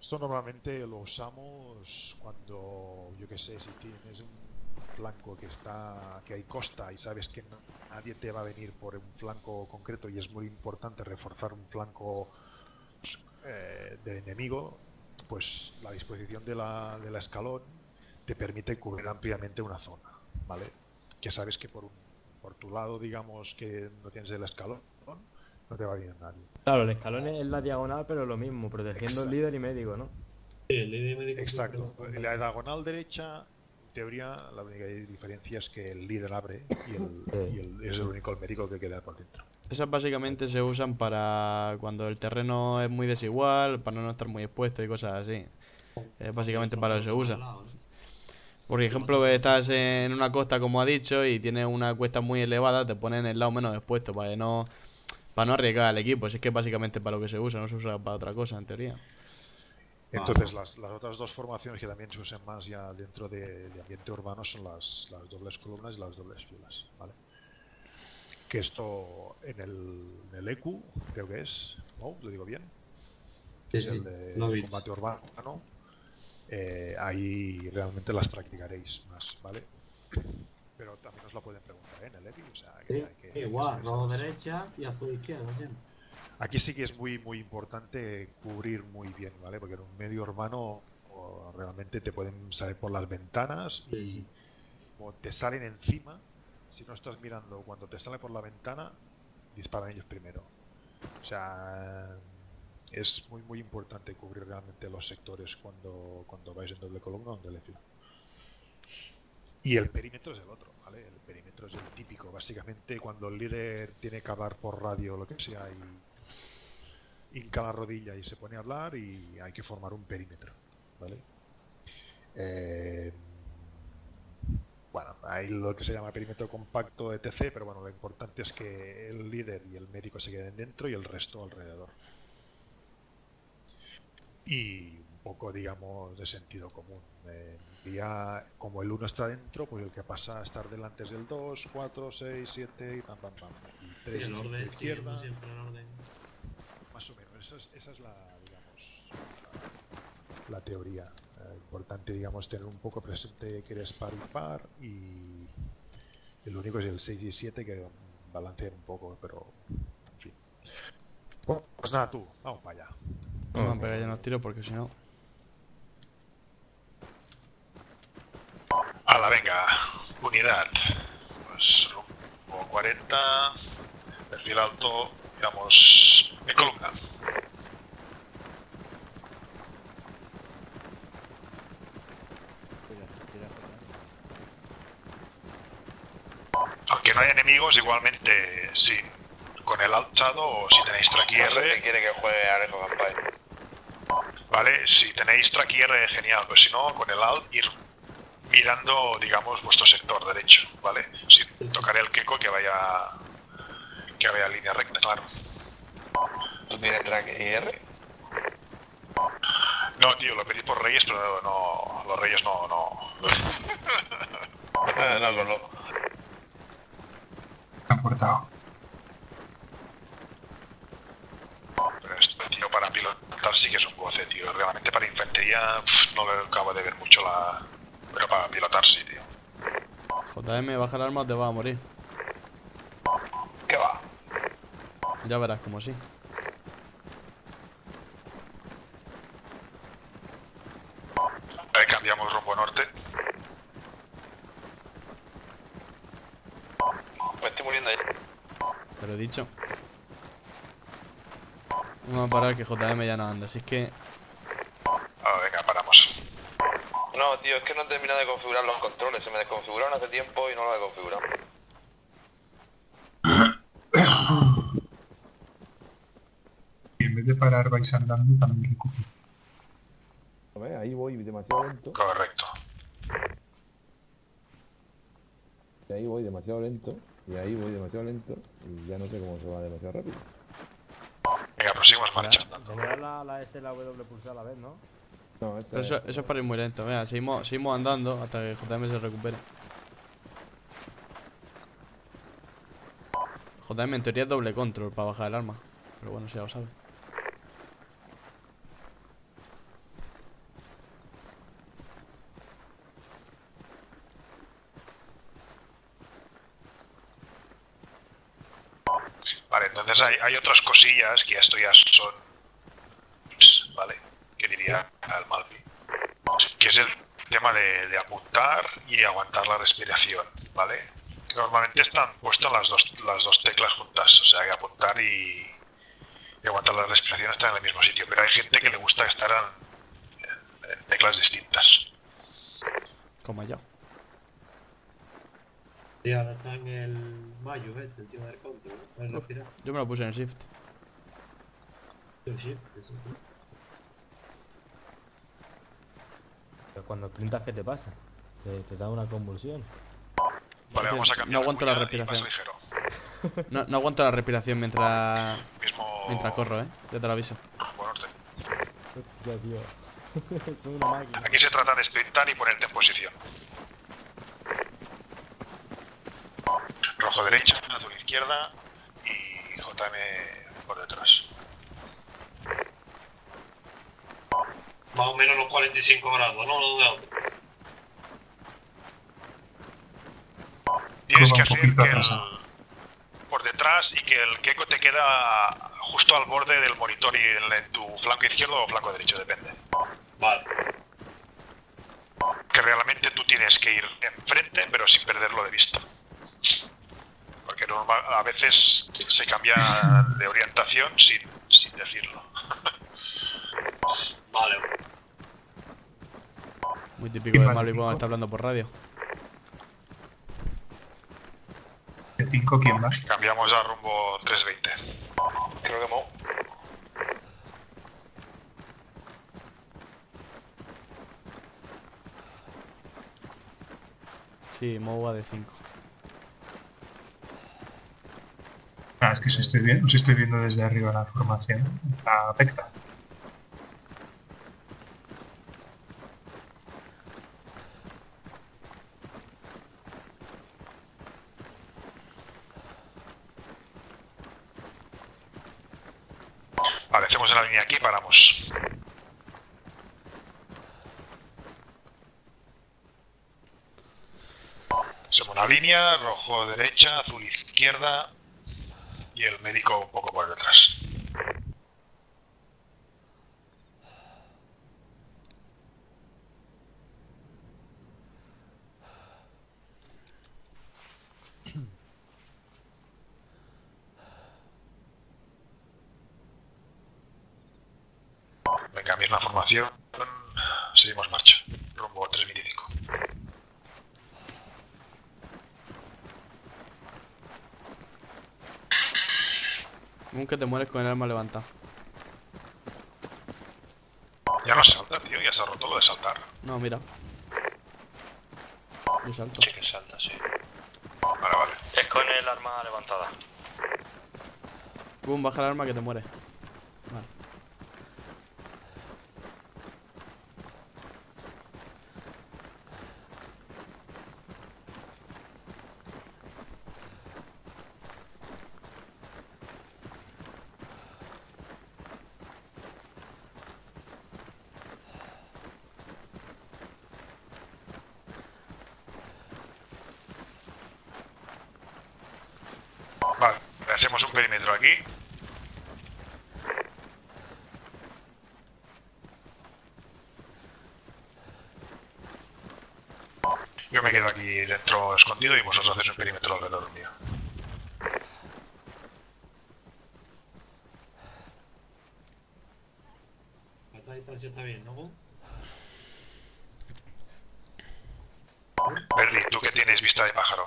Esto normalmente lo usamos cuando, yo qué sé, si tienes un flanco que está, que hay costa y sabes que no- nadie te va a venir por un flanco concreto y es muy importante reforzar un flanco eh, de enemigo, pues la disposición de la, de la escalón te permite cubrir ampliamente una zona, ¿vale? Que sabes que por, un, por tu lado, digamos, que no tienes el escalón, no te va a venir nadie. Claro, el escalón es la diagonal, pero lo mismo, protegiendo Exacto. el líder y médico, ¿no? Sí, el líder médico Exacto. siempre- En la diagonal derecha, en teoría, la única diferencia es que el líder abre y, el, Sí. y el- es el único el médico que queda por dentro. Esas básicamente se usan para cuando el terreno es muy desigual, para no estar muy expuesto y cosas así. Es básicamente para lo que se usa. Por ejemplo, estás en una costa, como ha dicho, y tienes una cuesta muy elevada, te ponen el lado menos expuesto para que no, para no arriesgar al equipo. Si es que es básicamente para lo que se usa, no se usa para otra cosa, en teoría. Entonces, las, las otras dos formaciones que también se usan más ya dentro de, de ambiente urbano son las, las dobles columnas y las dobles filas, ¿vale? Que esto en el, en el E Q, creo que es, ¿no? ¿Lo digo bien? Sí, Es sí, el de lo he visto. combate urbano. Eh, ahí realmente las practicaréis más, ¿vale? Pero también os la pueden preguntar ¿eh? en el E P I, o sea, que Sí, hay que- hay que igual, saber rojo esas- derecha y azul izquierda siempre. Aquí sí que es muy muy importante cubrir muy bien, ¿vale? Porque en un medio urbano o, realmente te pueden salir por las ventanas Sí, y sí. como te salen encima, si no estás mirando cuando te sale por la ventana, disparan ellos primero. O sea, es muy muy importante cubrir realmente los sectores cuando, cuando vais en doble columna o en doble fila. Y el perímetro es el otro, ¿vale? El perímetro es el típico. Básicamente cuando el líder tiene que hablar por radio o lo que sea y hinca la rodilla y se pone a hablar y hay que formar un perímetro, ¿vale? Eh, bueno, hay lo que se llama perímetro compacto, etcétera, pero bueno, lo importante es que el líder y el médico se queden dentro y el resto alrededor. Y un poco, digamos, de sentido común. Eh, ya, como el uno está dentro, pues el que pasa a estar delante es el dos, cuatro, seis, siete y pam, pam, pam. Y Y tres el y cinco orden, siguiendo izquierda, siempre el orden. más o menos. Esa es, esa es la, digamos, la, la teoría. Eh, importante, digamos, tener un poco presente que eres par y par y el único es el seis y siete que balancean un poco, pero en fin. Pues nada, tú, vamos para allá. Vamos a pegar ya unos tiros porque si no. Ala, venga, unidad. Pues rumbo cuarenta, perfil alto, digamos, en columna. Tira, tira, tira. Aunque no haya enemigos, igualmente, sí. Con el alzado o si tenéis track I R, quiere que juegue Alejo Campaña. ¿vale? Si tenéis track I R, genial, pues si no, con el alt ir mirando, digamos, vuestro sector derecho, ¿vale? Sin tocar el queco que vaya que vaya en línea recta, claro. ¿Tú tienes track I R? No, tío, lo pedí por Reyes, pero no, los Reyes no, no. no, con lo... Han cortado. Pero esto, tío, para pilotar sí que es un goce, tío. Realmente para infantería pff, no le acabo de ver mucho la... Pero para pilotar sí, tío. J M, baja el arma o te vas a morir. ¿Qué va? Ya verás como sí. Ahí cambiamos rumbo norte. Me estoy muriendo ahí. Te lo he dicho. Vamos a parar que J M ya no anda, así es que... Ah, venga, paramos. No, tío, es que no he terminado de configurar los controles. Se me desconfiguraron hace tiempo y no los he configurado. Y en vez de parar vais andando, también recupero. A ver, ahí voy demasiado lento. Correcto. Y ahí voy demasiado lento. Y ahí voy demasiado lento. Y ya no sé cómo se va demasiado rápido. Venga, proseguimos marchando. Tendrás la, la S y la W pulsada a la vez, ¿no? No, esta Pero eso, es- eso es para ir muy lento. Venga, seguimos, seguimos andando hasta que J M se recupere. J M en teoría es doble control para bajar el arma. Pero bueno, si ya lo sabes. hay otras cosillas que esto ya son, ¿vale? Que diría al Malpi, que es el tema de, de apuntar y aguantar la respiración, ¿vale? Que normalmente están puestas las dos, las dos teclas juntas, o sea que apuntar y, y aguantar la respiración están en el mismo sitio, pero hay gente que le gusta estar en, en, en teclas distintas. Como yo. Sí, ahora está en el Mayo este, encima del control, ¿no? El respirar. Yo me lo puse en el shift. El shift, eso. Pero cuando sprintas, ¿qué te pasa? ¿Te, te da una convulsión? Vale, Es que vamos a cambiar no aguanto la cuña y respiración. más ligero. No, no aguanto la respiración mientras Mismo... mientras corro, eh. Ya te lo aviso. Buen orden. Hostia, tío. Es una máquina. Aquí se trata de sprintar y ponerte en posición. Rojo derecha, azul izquierda y J M por detrás. Más o menos los cuarenta y cinco grados, ¿no? No, Tienes Curva que un hacer poquito que el, atrasado. por detrás y que el Keiko te queda justo al borde del monitor y en, en tu flanco izquierdo o flanco derecho, depende. vale. Que realmente tú tienes que ir enfrente pero sin perderlo de vista. Porque normal, a veces se cambia de orientación sin, sin decirlo. Vale. Muy típico de vale, Malvi cuando cinco. está hablando por radio. ¿De cinco quién va? Cambiamos a rumbo tres veinte. Creo que Mo. Sí, Mo va de cinco. Ah, es que os estoy viendo, os estoy viendo desde arriba la formación. La recta. Vale, hacemos la línea aquí y paramos. Hacemos una línea, rojo derecha, azul izquierda y el médico un poco por detrás. Venga, misma formación. Seguimos marcha. Rumbo tres veinticinco. Nunca te mueres con el arma levantada. Ya no salta, tío. Ya se ha roto lo de saltar. No, mira. Yo salto. Sí que salta, sí. Vale, vale. Es con el arma levantada. Boom, baja el arma que te mueres. Vale. Vale, hacemos un perímetro aquí. Yo me quedo aquí dentro escondido y vosotros hacéis un perímetro alrededor mío. Esta distancia está bien, ¿no? Berli, tú que tienes vista de pájaro.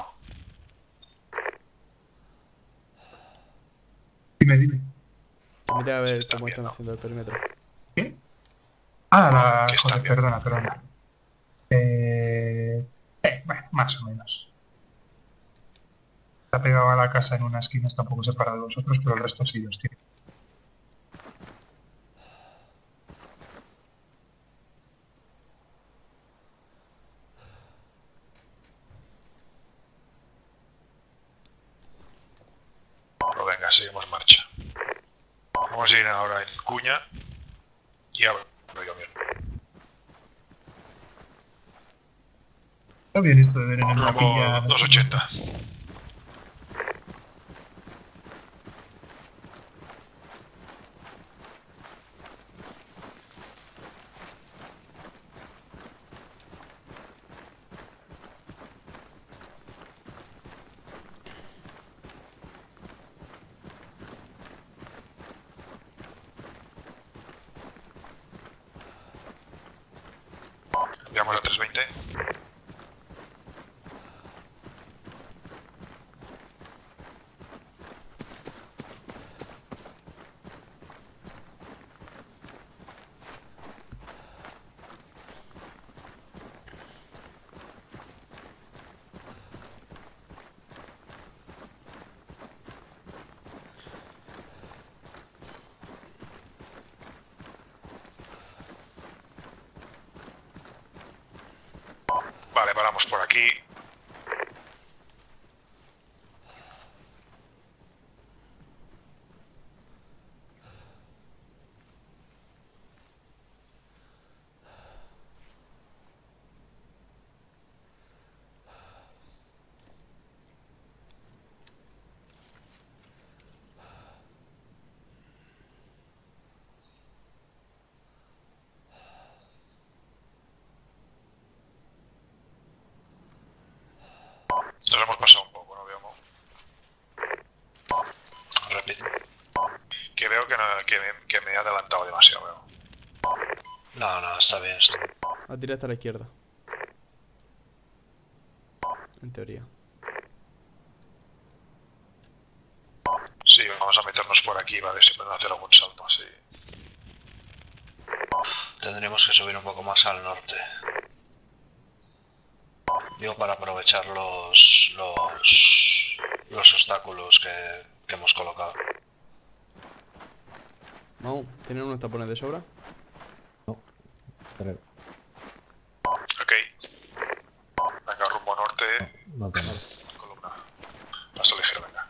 Dime, dime. Mira a ver Está cómo bien, están ¿no? haciendo el perímetro. ¿Qué? Ah, la... Que está Joder, bien. perdona, perdona. Eh... eh, bueno, más o menos. Está pegado a la casa en una esquina, está un poco separado de vosotros, pero el resto sí los tiene. Pues venga, seguimos marcha. Vamos a ir ahora en cuña y abro yo mismo. Está bien esto de ver en el Rumbo mapilla. doscientos ochenta. Llegamos a trescientos veinte. Vale, paramos por aquí. Nos hemos pasado un poco, ¿no, Biomo? Repite. Que veo que, no, que, me, que me he adelantado demasiado, veo. No, no, está bien. Está bien. La tira hasta la izquierda. En teoría. Sí, vamos a meternos por aquí, vale, si pueden hacer algún salto así. Tendremos que subir un poco más al norte. Digo, para aprovechar los los, los obstáculos que, que hemos colocado. Mau, ¿tienen unos tapones de sobra? No. Creo. Ok. Venga, rumbo norte. No tengo. Columna. Paso ligero, venga.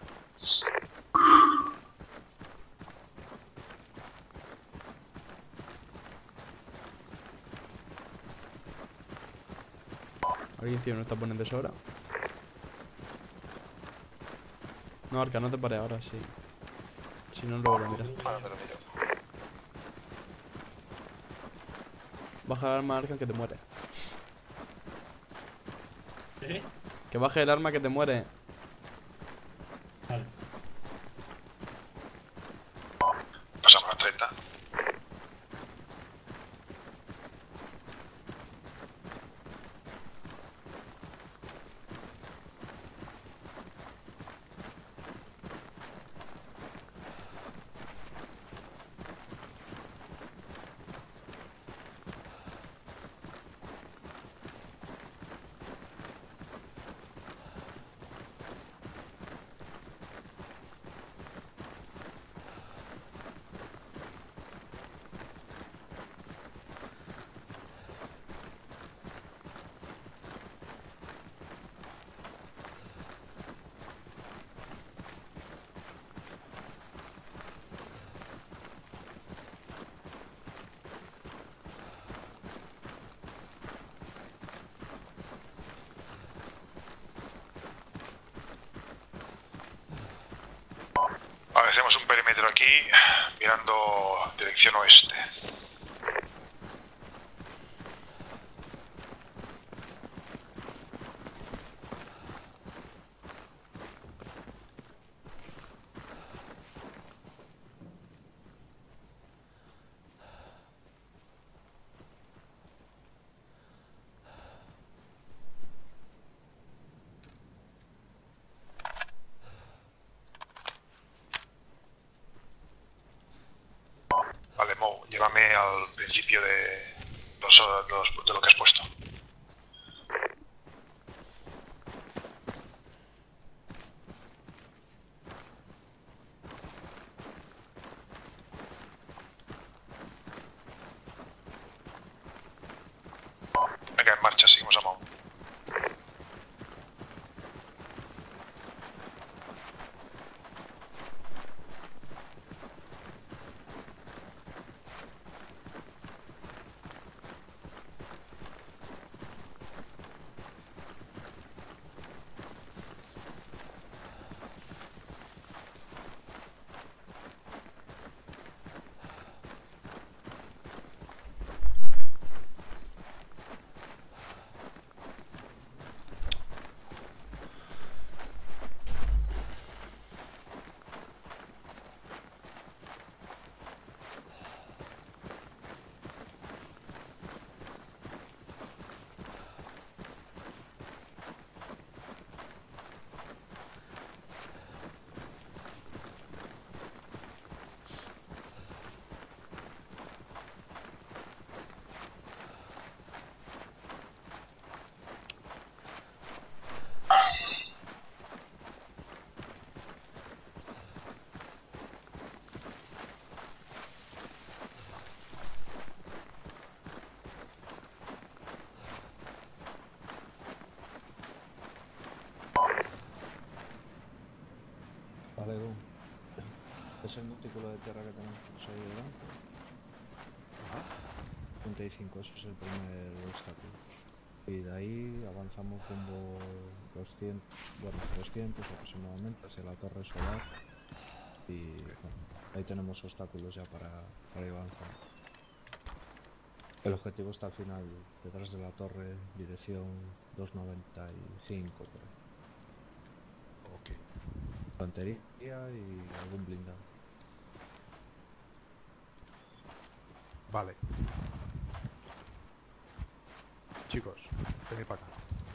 ¿Alguien tiene unos tapones de sobra? No, Arca, no te pares ahora, sí. Si no, luego lo miras. Ahora te lo miro. Baja el arma, Arca, que te muere. ¿Eh? Que baje el arma que te muere. Vale. Pasamos a treinta. Vale, hacemos un perímetro aquí, mirando dirección oeste. Vale, Mo, llévame al principio de, los, los- de lo que has puesto. Venga, en marcha, seguimos a Mo. ¿Ves el montículo de tierra que tenemos ahí delante? treinta y cinco, eso es el primer obstáculo. Y de ahí avanzamos rumbo doscientos, bueno, trescientos aproximadamente hacia la torre solar. Y bueno, ahí tenemos obstáculos ya para, para ir avanzando. El objetivo está al final, detrás de la torre, dirección doscientos noventa y cinco por ahí. Ok. Infantería y algún blindado. Vale. Chicos, venid para acá.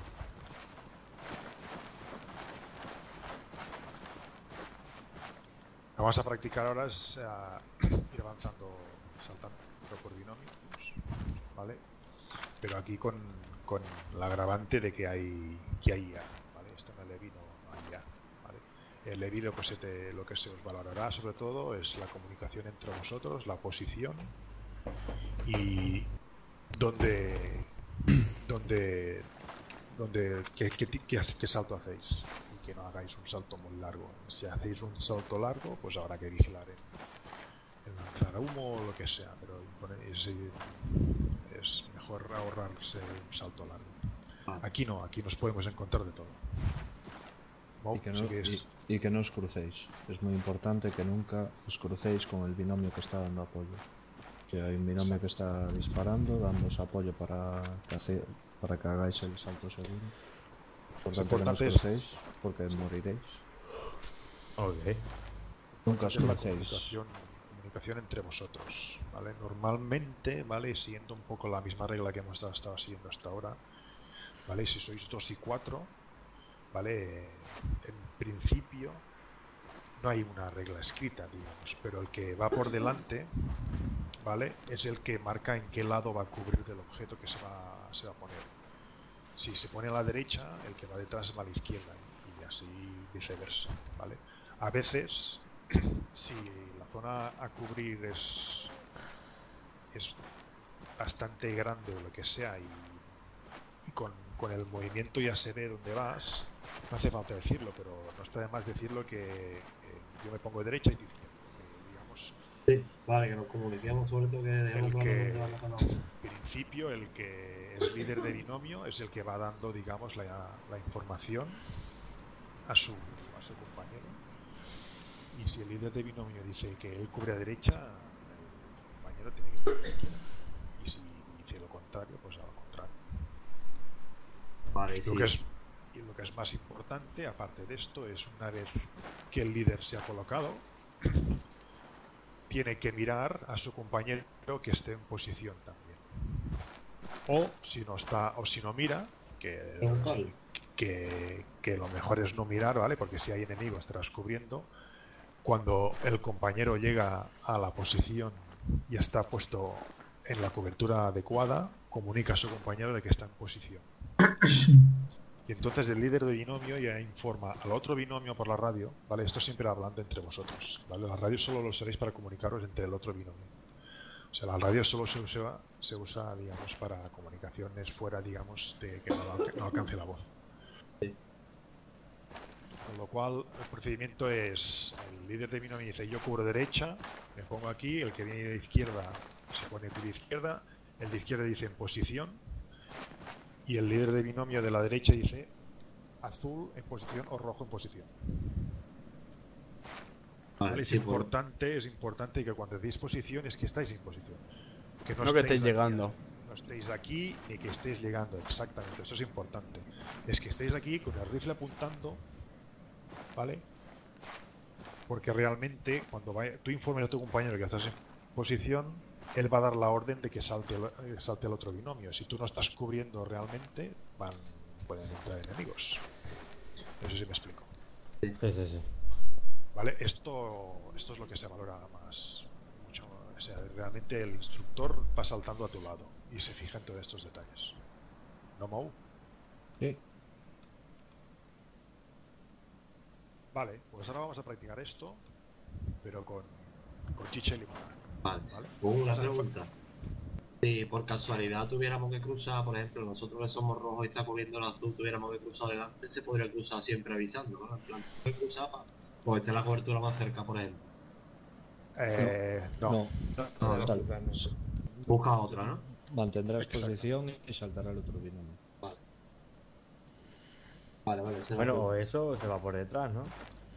Lo que vamos a practicar ahora es uh, ir avanzando, saltando por binomios, ¿vale? Pero aquí con, con el agravante de que hay que hay I A, ¿vale? Esto en el Levi no hay I A, ¿vale? El Levi lo que, se te, lo que se os valorará sobre todo es la comunicación entre vosotros, la posición y donde donde donde qué, qué, qué, qué salto hacéis y que no hagáis un salto muy largo. Si hacéis un salto largo, pues habrá que vigilar en, en lanzar humo o lo que sea, pero es, es mejor ahorrarse un salto largo. Aquí no, aquí nos podemos encontrar de todo. Mo, y, que no, si y, y que no os crucéis. Es muy importante que nunca os crucéis con el binomio que está dando apoyo. Que hay un binomio que está disparando, dándoos apoyo para que, hace, para que hagáis el salto seguro. Por tanto, que no os crucéis, porque moriréis. Ok. Nunca os crucéis. Comunicación, comunicación entre vosotros, ¿vale? Normalmente, ¿vale? Siguiendo un poco la misma regla que hemos estado siguiendo hasta ahora, ¿vale? Si sois dos y cuatro, ¿vale? En principio no hay una regla escrita, digamos, pero el que va por delante, ¿vale? Es el que marca en qué lado va a cubrir del objeto que se va, se va a poner. Si se pone a la derecha, el que va detrás va a la izquierda y así viceversa, ¿vale? A veces, si la zona a cubrir es, es bastante grande o lo que sea y, y con, con el movimiento ya se ve dónde vas, no hace falta decirlo, pero no está de más decirlo que eh, yo me pongo de derecha y de izquierda. Que, digamos, sí, vale, que nos comuniquemos sobre todo que dejemos el que, en principio, el que es líder de binomio es el que va dando, digamos, la, la información a su, a su compañero. Y si el líder de binomio dice que él cubre a derecha, el compañero tiene que cubrir a izquierda. Y si dice lo contrario, pues a lo contrario. Vale, lo sí. que es, y lo que es más importante, aparte de esto, es una vez que el líder se ha colocado, tiene que mirar a su compañero que esté en posición también. O si no está, o si no mira, que, que, que lo mejor es no mirar, ¿vale? Porque si hay enemigos estarás cubriendo. Cuando el compañero llega a la posición y está puesto en la cobertura adecuada, comunica a su compañero de que está en posición. Y entonces el líder de binomio ya informa al otro binomio por la radio, ¿vale? Esto siempre hablando entre vosotros, ¿vale? La radio solo lo usaréis para comunicaros entre el otro binomio. O sea, la radio solo se usa, se usa digamos, para comunicaciones fuera, digamos, de que no, no alcance la voz. Con lo cual, el procedimiento es, el líder de binomio dice, yo cubro derecha, me pongo aquí, el que viene de izquierda se pone de izquierda, el de izquierda dice en posición, y el líder de binomio de la derecha dice azul en posición o rojo en posición. Vale, ¿vale? Es, sí, importante, por... es importante que cuando decís posición es que estáis en posición. Que no, no que estéis llegando. Aquí, no estéis aquí ni que estéis llegando, exactamente, eso es importante. Es que estéis aquí con el rifle apuntando, ¿vale? Porque realmente cuando vaya, tú informes a tu compañero que estás en posición, él va a dar la orden de que salte el, salte el otro binomio. Si tú no estás cubriendo realmente, van, pueden entrar enemigos. No sé si me explico. Sí, sí, sí. Vale, esto, esto es lo que se valora más mucho. O sea, realmente el instructor va saltando a tu lado y se fija en todos estos detalles. ¿No, Mou? Sí. Vale, pues ahora vamos a practicar esto, pero con, con chicha y limonada. Vale, ¿vale? Una pregunta. Si por casualidad tuviéramos que cruzar, por ejemplo, nosotros que somos rojos y está cubriendo el azul, tuviéramos que cruzar adelante, se podría cruzar siempre avisando, ¿no? En plan, ¿puedes cruzar? Pues esta es la cobertura más cerca, por ejemplo. Eh, no. No, No, no. tal. Busca otra, ¿no? Mantendrás Exacto. posición y saltará el otro binomio. Vale, vale. ese Bueno, no o puedo. eso se va por detrás, ¿no?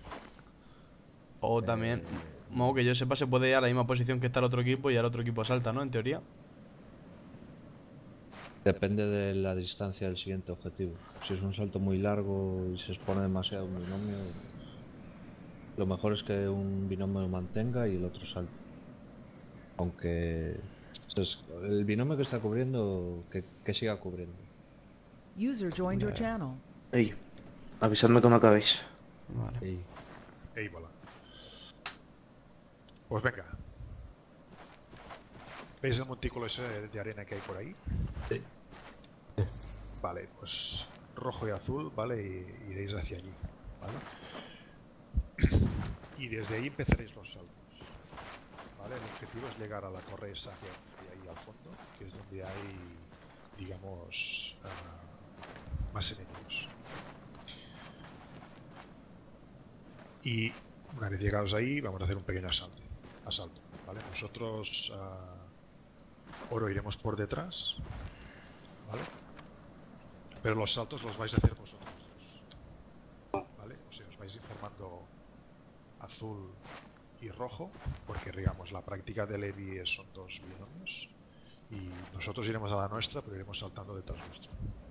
O también, modo que yo sepa, se puede ir a la misma posición que está el otro equipo y al otro equipo salta, ¿no? En teoría. Depende de la distancia del siguiente objetivo. Si es un salto muy largo y se expone demasiado a un binomio, lo mejor es que un binomio lo mantenga y el otro salte. Aunque es el binomio que está cubriendo, que, que siga cubriendo. User joined your channel. Ey, avisadme cuando acabéis. Vale. Y Ey, bola. Pues venga. ¿Veis el montículo ese de arena que hay por ahí? Sí. Vale, pues rojo y azul, ¿vale? Y iréis hacia allí, ¿vale? Y desde ahí empezaréis los saltos. ¿Vale? El objetivo es llegar a la torre esa que hay ahí al fondo, que es donde hay, digamos, uh, más enemigos. Y una vez llegados ahí, vamos a hacer un pequeño asalto. asalto ¿vale? Nosotros, uh, Oro, iremos por detrás, ¿vale? Pero los saltos los vais a hacer vosotros dos, ¿vale? O sea, os vais informando azul y rojo, porque digamos, la práctica de Levi es- son dos binomios, y nosotros iremos a la nuestra, pero iremos saltando detrás nuestro.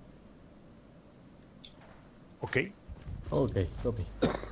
¿Ok? Ok, copy.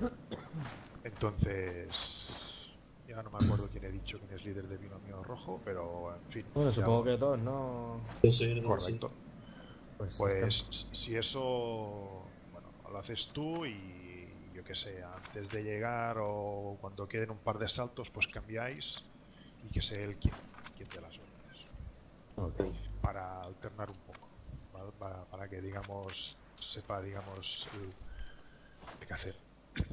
Entonces, ya no me acuerdo quién he dicho quién es líder de binomio rojo, pero en fin. Bueno, ya- supongo que dos, ¿no? Yo soy el Correcto. Pues, Pues s- si eso, bueno, lo haces tú y yo que sé, antes de llegar o cuando queden un par de saltos, pues cambiáis y que sea él quien, quien dé las órdenes. Ok. Para alternar un poco, ¿vale? para, para que digamos, sepa, digamos, el, qué hacer.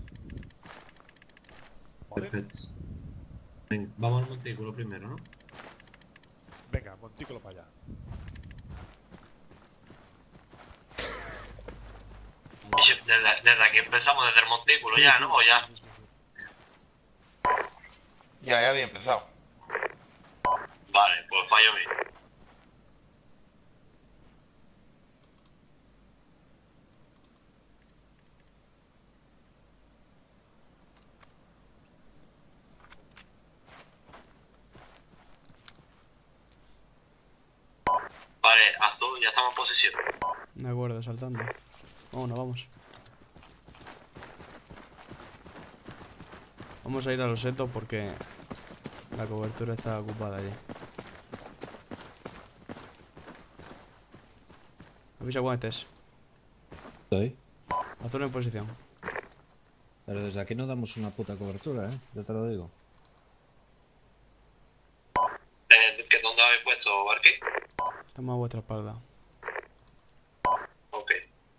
¿Vale? Perfecto. Venga, vamos al montículo primero, ¿no? Venga, montículo para allá. Y si- Desde, desde aquí empezamos, desde el montículo ya, ¿no? ¿O ya? Ya, ya había empezado. Vale, pues fallo mío. Vale, azul, ya estamos en posición. De acuerdo, saltando. Vámonos, vamos. Vamos a ir a los setos porque la cobertura está ocupada allí. Avisa cuando estés. estoy. Azul en posición. Pero desde aquí no damos una puta cobertura, ¿eh? Ya te lo digo. Eh, ¿qué, ¿Dónde habéis puesto, Barky? Estamos a vuestra espalda. Ok.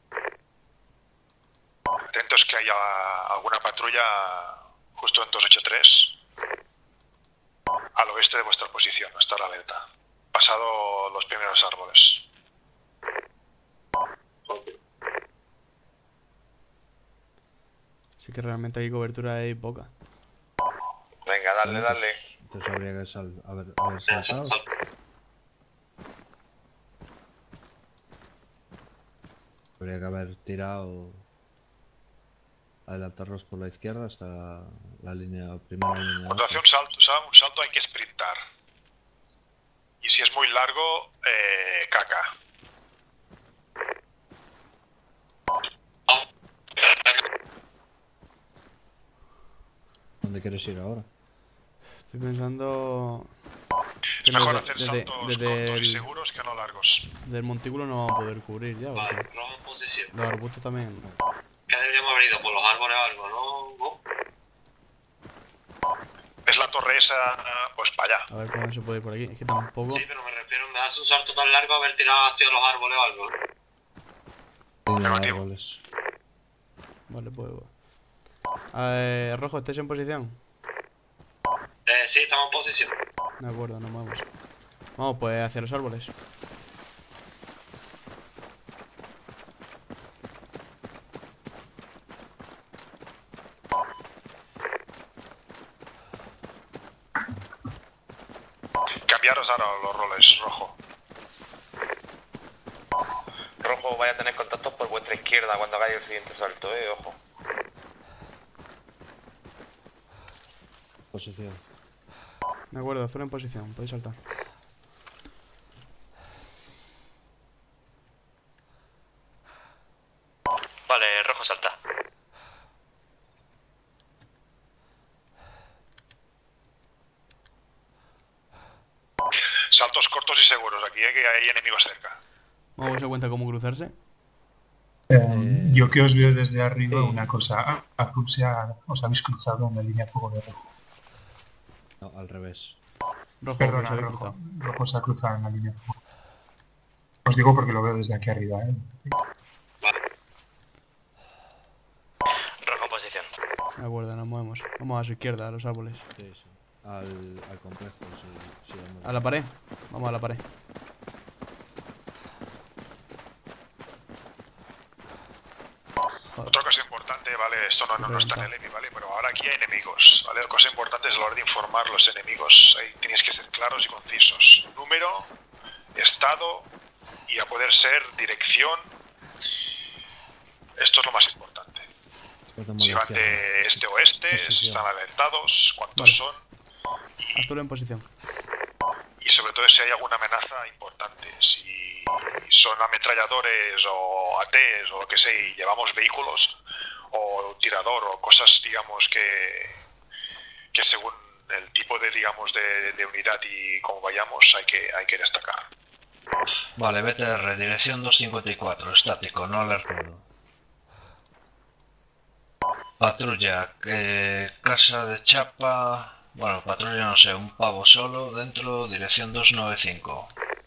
Atentos que haya alguna patrulla justo en doscientos ochenta y tres al oeste de vuestra posición, estar alerta. Pasado los primeros árboles. Ok. Sí que realmente aquí cobertura hay poca. Venga, dale, Bueno, dale. pues, entonces habría que sal haber, haber Venga, saltado. sal- sal- Habría que haber tirado, adelantarlos por la izquierda hasta la línea, primera línea. Cuando hace un salto, un salto hay que sprintar. Y si es muy largo, eh, caca. ¿Dónde quieres ir ahora? Estoy pensando... Es mejor desde- hacer desde- saltos desde cortos y el- seguros que no largos. Del montículo no vamos a poder cubrir ya. Vale, Porque rojo en posición. los arbustos también. ¿Qué deberíamos haber ido? ¿Por los árboles o algo, no? ¿No? ¿Es la torre esa? Pues para allá. A ver cómo se puede ir por aquí. Es que tampoco... Sí, pero me refiero, me hace un salto tan largo haber tirado hacia los árboles o algo. Línea de Negativo. árboles. Vale, pues... Eh, rojo, ¿estáis en posición? Eh, sí, estamos en posición. De acuerdo, nos vamos. Vamos, pues hacia los árboles. cambiaros ahora los roles, rojo. Rojo, vaya a tener contactos por vuestra izquierda cuando hagáis el siguiente salto, eh, ojo. Posición. De acuerdo, azul en posición, podéis saltar. Vale, rojo salta. Saltos cortos y seguros, aquí eh, que hay enemigos cerca. ¿Cómo os cuenta cómo cruzarse? Eh, yo que os veo desde arriba, una cosa. Ah, azul se ha, os habéis cruzado en la línea de fuego de rojo. No, al revés. Rojo, Perdona, os habéis rojo. cruzado. Rojo se ha cruzado en la línea de fuego. Os digo porque lo veo desde aquí arriba, ¿eh? Rojo en posición. De acuerdo, nos movemos. Vamos a su izquierda, a los árboles. Sí, sí. Al, al complejo, sí. sí vamos. A la pared. Vamos a la pared. Joder. Otra cosa importante, ¿vale? Esto no, no, no está en el EMI, ¿vale? Pero ahora aquí hay enemigos, ¿vale? La cosa importante es a la hora de informar a los enemigos. Ahí tenéis que ser claros y concisos. Número, estado y a poder ser dirección. Esto es lo más importante. Si van de este a oeste, si están alertados, cuántos Vale. son. Y, Azul en posición. y sobre todo si hay alguna amenaza importante. Si son ametralladores o A Ts o lo que sea y llevamos vehículos o un tirador o cosas, digamos, que, que según el tipo de, digamos, de, de unidad y cómo vayamos hay que, hay que destacar. Vale, B T R, dirección doscientos cincuenta y cuatro, estático, no alertado. Patrulla, eh, casa de chapa... Bueno, patrulla no sé, un pavo solo, dentro, dirección doscientos noventa y cinco.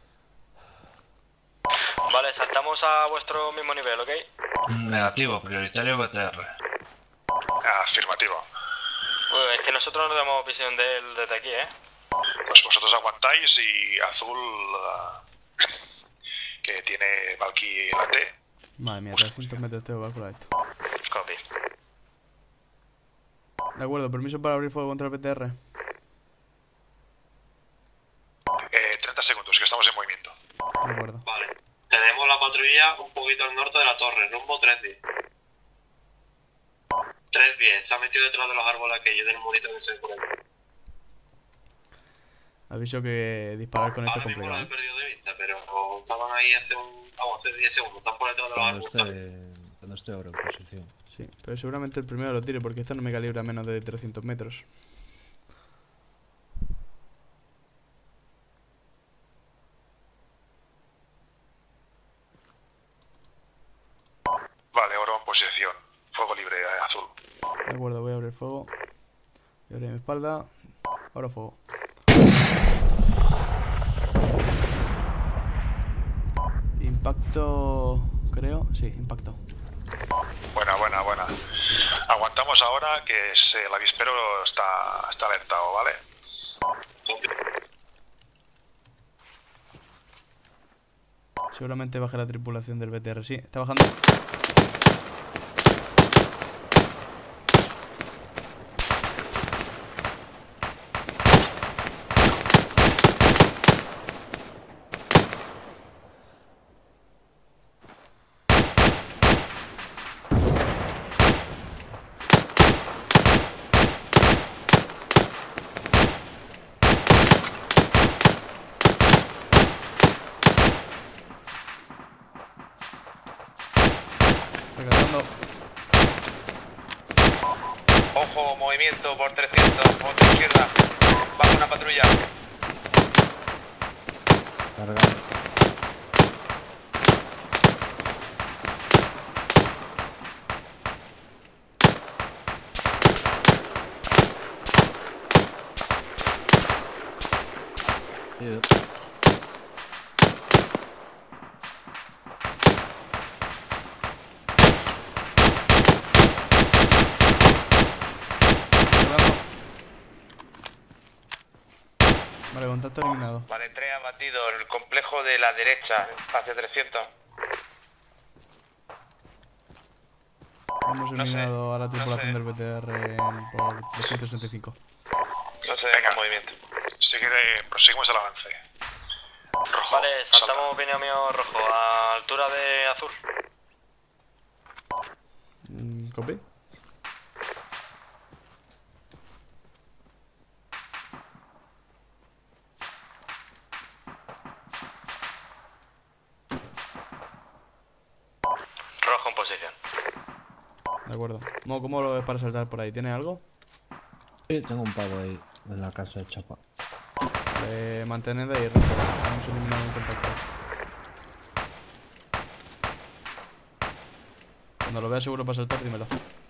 Vale, saltamos a vuestro mismo nivel, ¿ok? Negativo, prioritario B T R. Afirmativo. Pues es que nosotros no tenemos visión de él desde aquí, ¿eh? Pues vosotros aguantáis y Azul, uh, que tiene Valky la T. Madre mía, trescientos metros tengo que calcular esto. Copy. De acuerdo, permiso para abrir fuego contra el P T R. Eh, treinta segundos, que estamos en movimiento. De acuerdo. Vale. Tenemos la patrulla un poquito al norte de la torre, rumbo tres diez. tres diez, se ha metido detrás de los árboles aquellos del murito que se por ahí. Aviso que disparar con esto es Ahora mismo lo complicado. he ¿eh? perdido de vista, pero estaban ahí hace un... Vamos, hace diez segundos, están por detrás de los Cuando árboles. esté, cuando esté ahora en posición. Sí, pero seguramente el primero lo tire porque esto no me calibra menos de trescientos metros. Vale, ahora en posición. Fuego libre, eh, Azul. De acuerdo, voy a abrir fuego. Voy a abrir mi espalda. Ahora fuego. Impacto... creo. Sí, impacto. Buena, buena, buena. Aguantamos ahora que se, el avispero está, está alertado, ¿vale? Seguramente baje la tripulación del B T R. Sí, está bajando. Recargando. Ojo, movimiento por trescientos, por tu izquierda. Baja una patrulla. Cargando. Sí, Recargando. Vale, contacto eliminado. Vale, tres abatidos, el complejo de la derecha, hacia trescientos. Hemos No sé, eliminado a la no tripulación sé. del B T R en- por trescientos sesenta y cinco. No se venga movimiento. Seguiré, proseguimos el avance. Rojo. Vale, saltamos binomio rojo a altura de azul. Mm, copy. Rojo en posición. De acuerdo. Mo, ¿cómo lo ves para saltar por ahí? ¿Tienes algo? Sí, tengo un pavo ahí en la casa de chapa. Eh, mantened ahí, rojo. Vamos a eliminar un contacto. Cuando lo veas seguro para saltar, dímelo.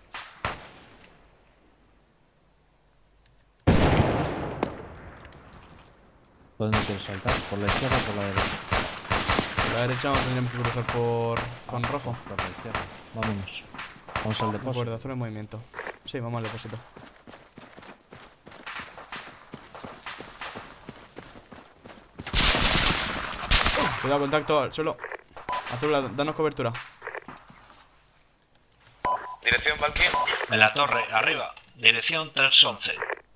¿Por dónde quieres saltar? ¿Por la izquierda o por la derecha? Por la derecha vamos tendríamos que cruzar por... con rojo. Por la izquierda. Vámonos. Vamos al De depósito. acuerdo, hacer el movimiento. Sí, vamos al depósito. Cuidado, contacto al suelo. Azul, danos cobertura. Dirección Valkyrie. En la torre, arriba. Dirección tres once.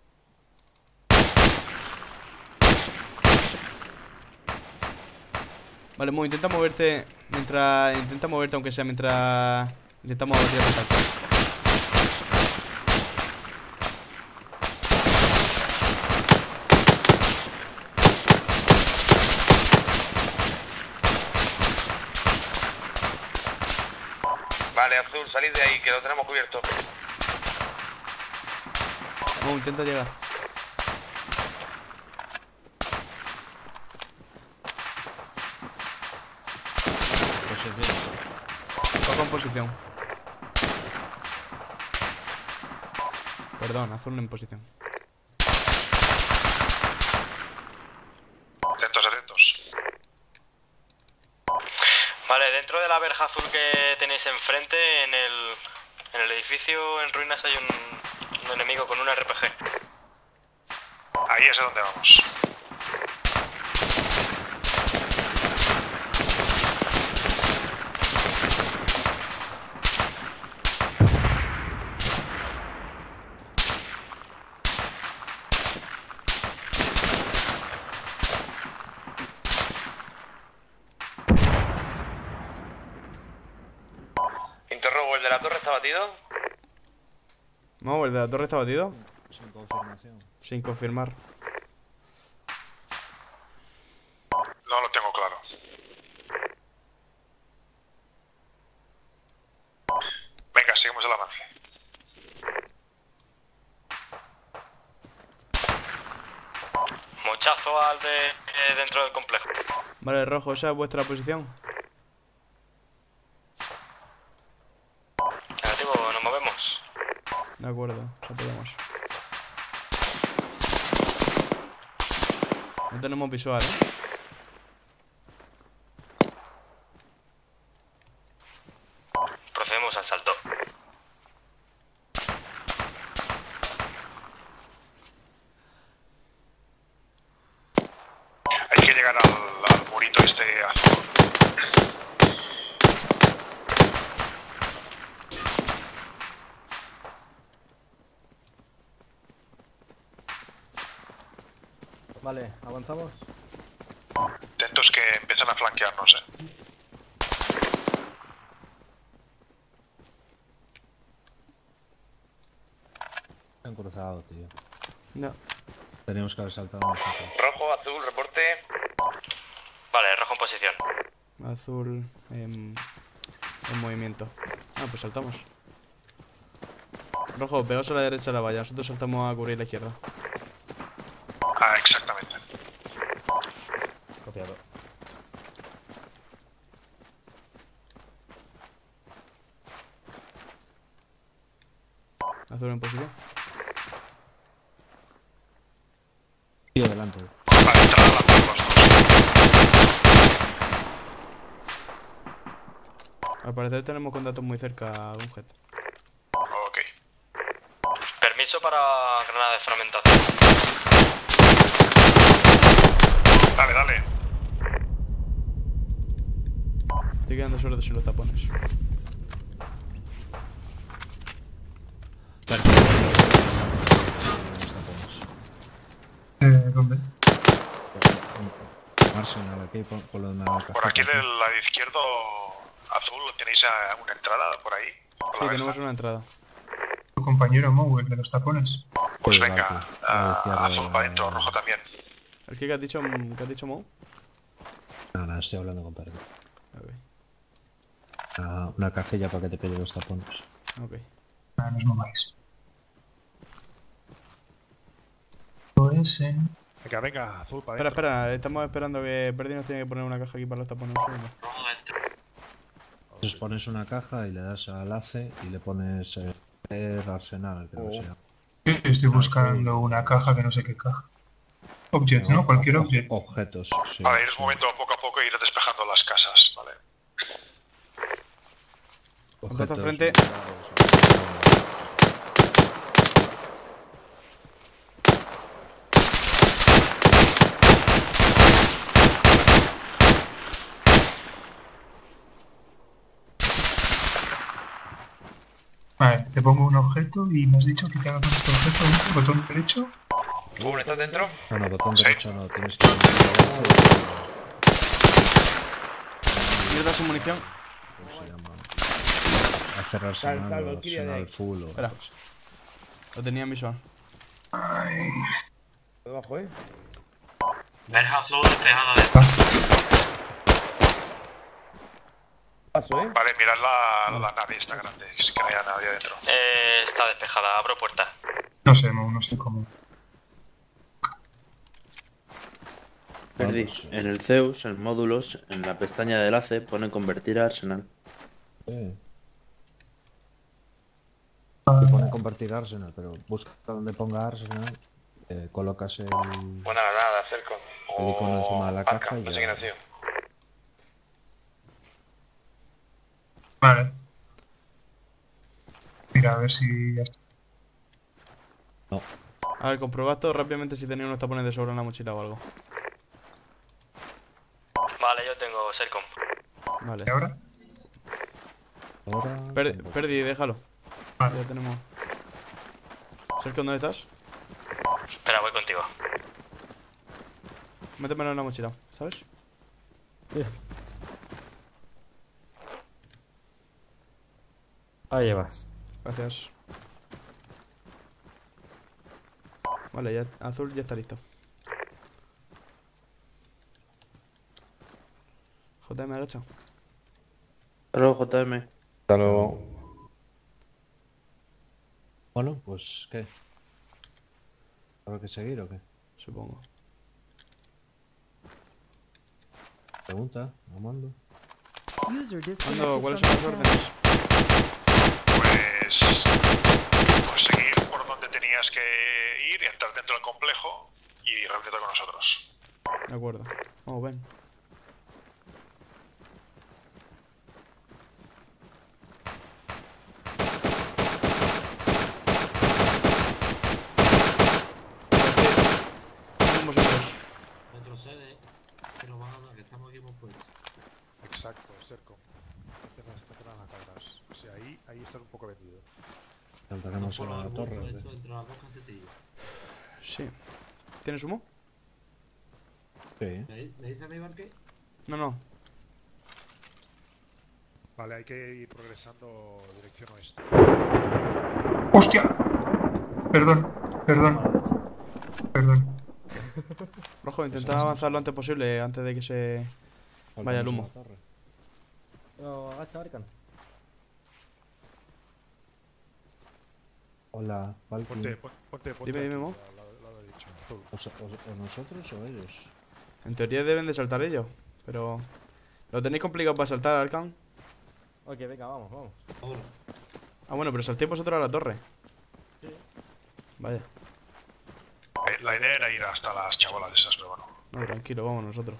Vale, Mo, intenta moverte mientras... Intenta moverte aunque sea mientras... Intentamos batir el contacto. Vale, azul, salid de ahí, que lo tenemos cubierto. Mo, intenta llegar. Toca en posición. Perdón, azul en posición. Atentos, atentos. Vale, dentro de la verja azul que tenéis enfrente, en el, en el edificio en ruinas hay un, un enemigo con un R P G. Ahí es a donde vamos. Interrogo, ¿el de la torre está batido? Mo, ¿el de la torre está batido? Sin confirmación. Sin confirmar. No lo tengo claro. Venga, seguimos el avance. Mochazo al de eh, dentro del complejo. Vale, rojo, ¿esa es vuestra posición? Negativo, nos movemos. De acuerdo, os apoyamos. No tenemos visual, ¿eh? Procedemos al salto. Hay que llegar al, al murito este azul. Vale, avanzamos. Atentos que empiezan a flanquearnos, eh. Se han cruzado, tío. No. Teníamos que haber saltado nosotros. Rojo, azul, reporte. Vale, rojo en posición. Azul en, en movimiento. Ah, pues saltamos. Rojo, pegaos a la derecha de la valla. Nosotros saltamos a cubrir la izquierda. Ah, exactamente. Copiado. Azul en posición. Tío, delante. Vale, entrada a la torre los dos. Al parecer tenemos contactos muy cerca a un jet. Ok. Permiso para granada de fragmentación. Dale, dale. Estoy quedando solo de los tapones. Eh, ¿dónde ¿Dónde? Arsenal, aquí por, por lo de la caja. Por aquí del lado izquierdo azul tenéis a- una entrada por ahí. Por Sí, la tenemos verja. una entrada. Tu compañero Moe, el de los tapones. Pues Sí, venga, vale, pues, a- a la izquierda, azul para adentro, rojo también. ¿El que has dicho, qué has dicho, Mo? Nada, nada, estoy hablando con Perdi. Ok. Una, una cajilla para que te pille los tapones. Ok. Ah, no os mováis. Pues en... Venga, venga, azul para Espera, adentro. espera, estamos esperando que Perdi nos tiene que poner una caja aquí para los tapones. Un segundo. Entonces pones una caja y le das al hace y le pones eh, el Arsenal, creo que sea. Sí, estoy buscando una caja que no sé qué caja. Objects, ¿no? Cualquier object. Objetos, sí. Vale, ir sí. moviendo poco a poco e ir despejando las casas, vale. Contacto al Objetos, frente. Vale, te pongo un objeto y me has dicho que te haga con este objeto un botón derecho. ¿Tú estás dentro? No, no, botón Sí. derecho no, tienes que... Mierda sin munición. ¿Cómo se llama? Hacer Sal, Arsenal sal, o Valkyria de Arsenal ahí. full o... Espera. Lo tenía en visual. Ay. Debajo, ¿eh? Verja azul despejada adentro. Paso, ¿eh? Vale, mirad la, la nave esta grande, que no haya nadie adentro. Eh, está despejada, abro puerta. No sé, Mo, no sé cómo. Perdí. En el Zeus, en módulos, en la pestaña de enlace, pone convertir a Arsenal. Sí. Ah, Te pone convertir a Arsenal, pero busca donde ponga Arsenal, eh, colocas el, Bueno, nada, acerco. el icono encima de la caja Arkham, y ya. designación. vale. Mira, a ver si ya está. A ver, comprobad todo rápidamente si tenéis unos tapones de sobra en la mochila o algo. Vale, yo tengo Sercom. Vale. ¿Y ahora? Ahora... Perdi, Perdi, déjalo. Vale. Ya tenemos. Sergio, ¿dónde estás? Espera, voy contigo. Métemelo en la mochila, ¿sabes? Ahí vas. Gracias. Vale, ya azul ya está listo. J M agacha. Hasta luego, J M. Hasta luego. Bueno, pues, ¿qué? ¿Habrá que seguir o qué? Supongo. Pregunta, lo mando. User Mando, disconnected ¿cuáles from son the las channel. órdenes? Pues, pues seguir por donde tenías que ir y entrar dentro del complejo y reunirte con nosotros. De acuerdo. Vamos, ven. Vamos vosotros. Retrocede, que nos van a dar, que estamos aquí por fuera. Exacto, Serco. Mete las, mete las atrás. O sea, ahí, ahí estás un poco vendido. Saltaremos a Por la los torre. arbustos, ¿o esto qué? entre las dos casetillas. Sí. ¿Tienes humo? Sí. ¿Me, di- me dice a mi Barque? No, no. Vale, hay que ir progresando dirección oeste. ¡Hostia! Perdón, perdón. Perdón. Rojo, intenta avanzar lo antes posible antes de que se vaya el humo. Saltamos a la torre. No, agacha, Arkan. Hola, Ponte, Valkyrie. pon- ponte, ponte. Dime, dime, aquí, Mo. al lado- al lado derecho. Azul. O, se- o- o nosotros o ellos. En teoría deben de saltar ellos, pero... ¿Lo tenéis complicado para saltar, Arkham? Ok, venga, vamos, vamos. Ahora. Ah, bueno, pero saltéis vosotros a la torre. Sí. Vaya. Eh, La idea era ir hasta las chavalas esas, pero bueno. No, tranquilo, vamos nosotros.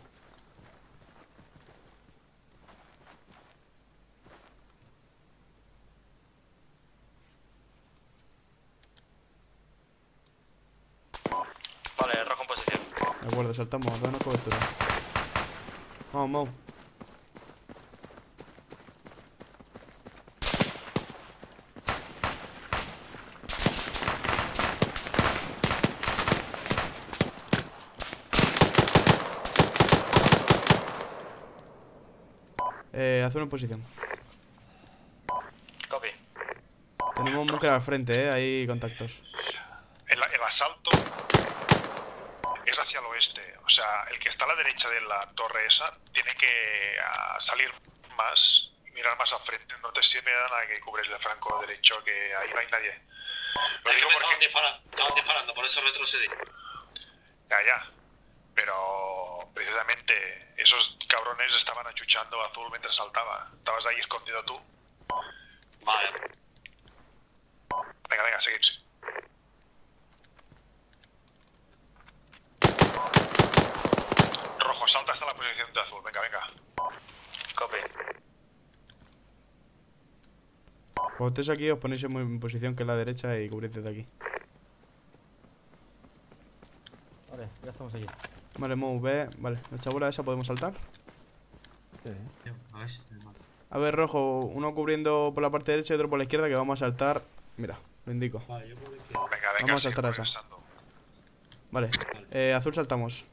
Vale, rojo en posición. De acuerdo, saltamos, danos cobertura. Vamos, Mo. Eh, azul en posición. Copy. Tenemos un búnker al frente, eh. Hay contactos. El, el asalto es hacia el oeste. O sea, el que está a la derecha de la torre esa tiene que uh, salir más y mirar más al frente. No te sirve de nada que cubres el flanco derecho, que ahí no hay nadie. Lo Es que digo me porque... estaban disparando, estaban disparando, por eso retrocedí. Ya, ya. Pero precisamente esos cabrones estaban achuchando a Azul mientras saltaba. Estabas ahí escondido tú. Vale. Venga, venga, seguid. Rojo, salta hasta la posición de Azul. Venga, venga. Copy. Cuando estéis aquí os ponéis en muy- en posición que es la derecha y cubrís desde aquí. Vale, ya estamos aquí. Vale, move, ve. Vale, la chabola esa podemos saltar. Sí. A ver si me mata. A ver, rojo, uno cubriendo por la parte derecha y otro por la izquierda, que vamos a saltar. Mira, lo indico. Vale, yo por la izquierda. Venga, venga. Vamos a sigue saltar a esa. progresando. Vale, eh, azul saltamos.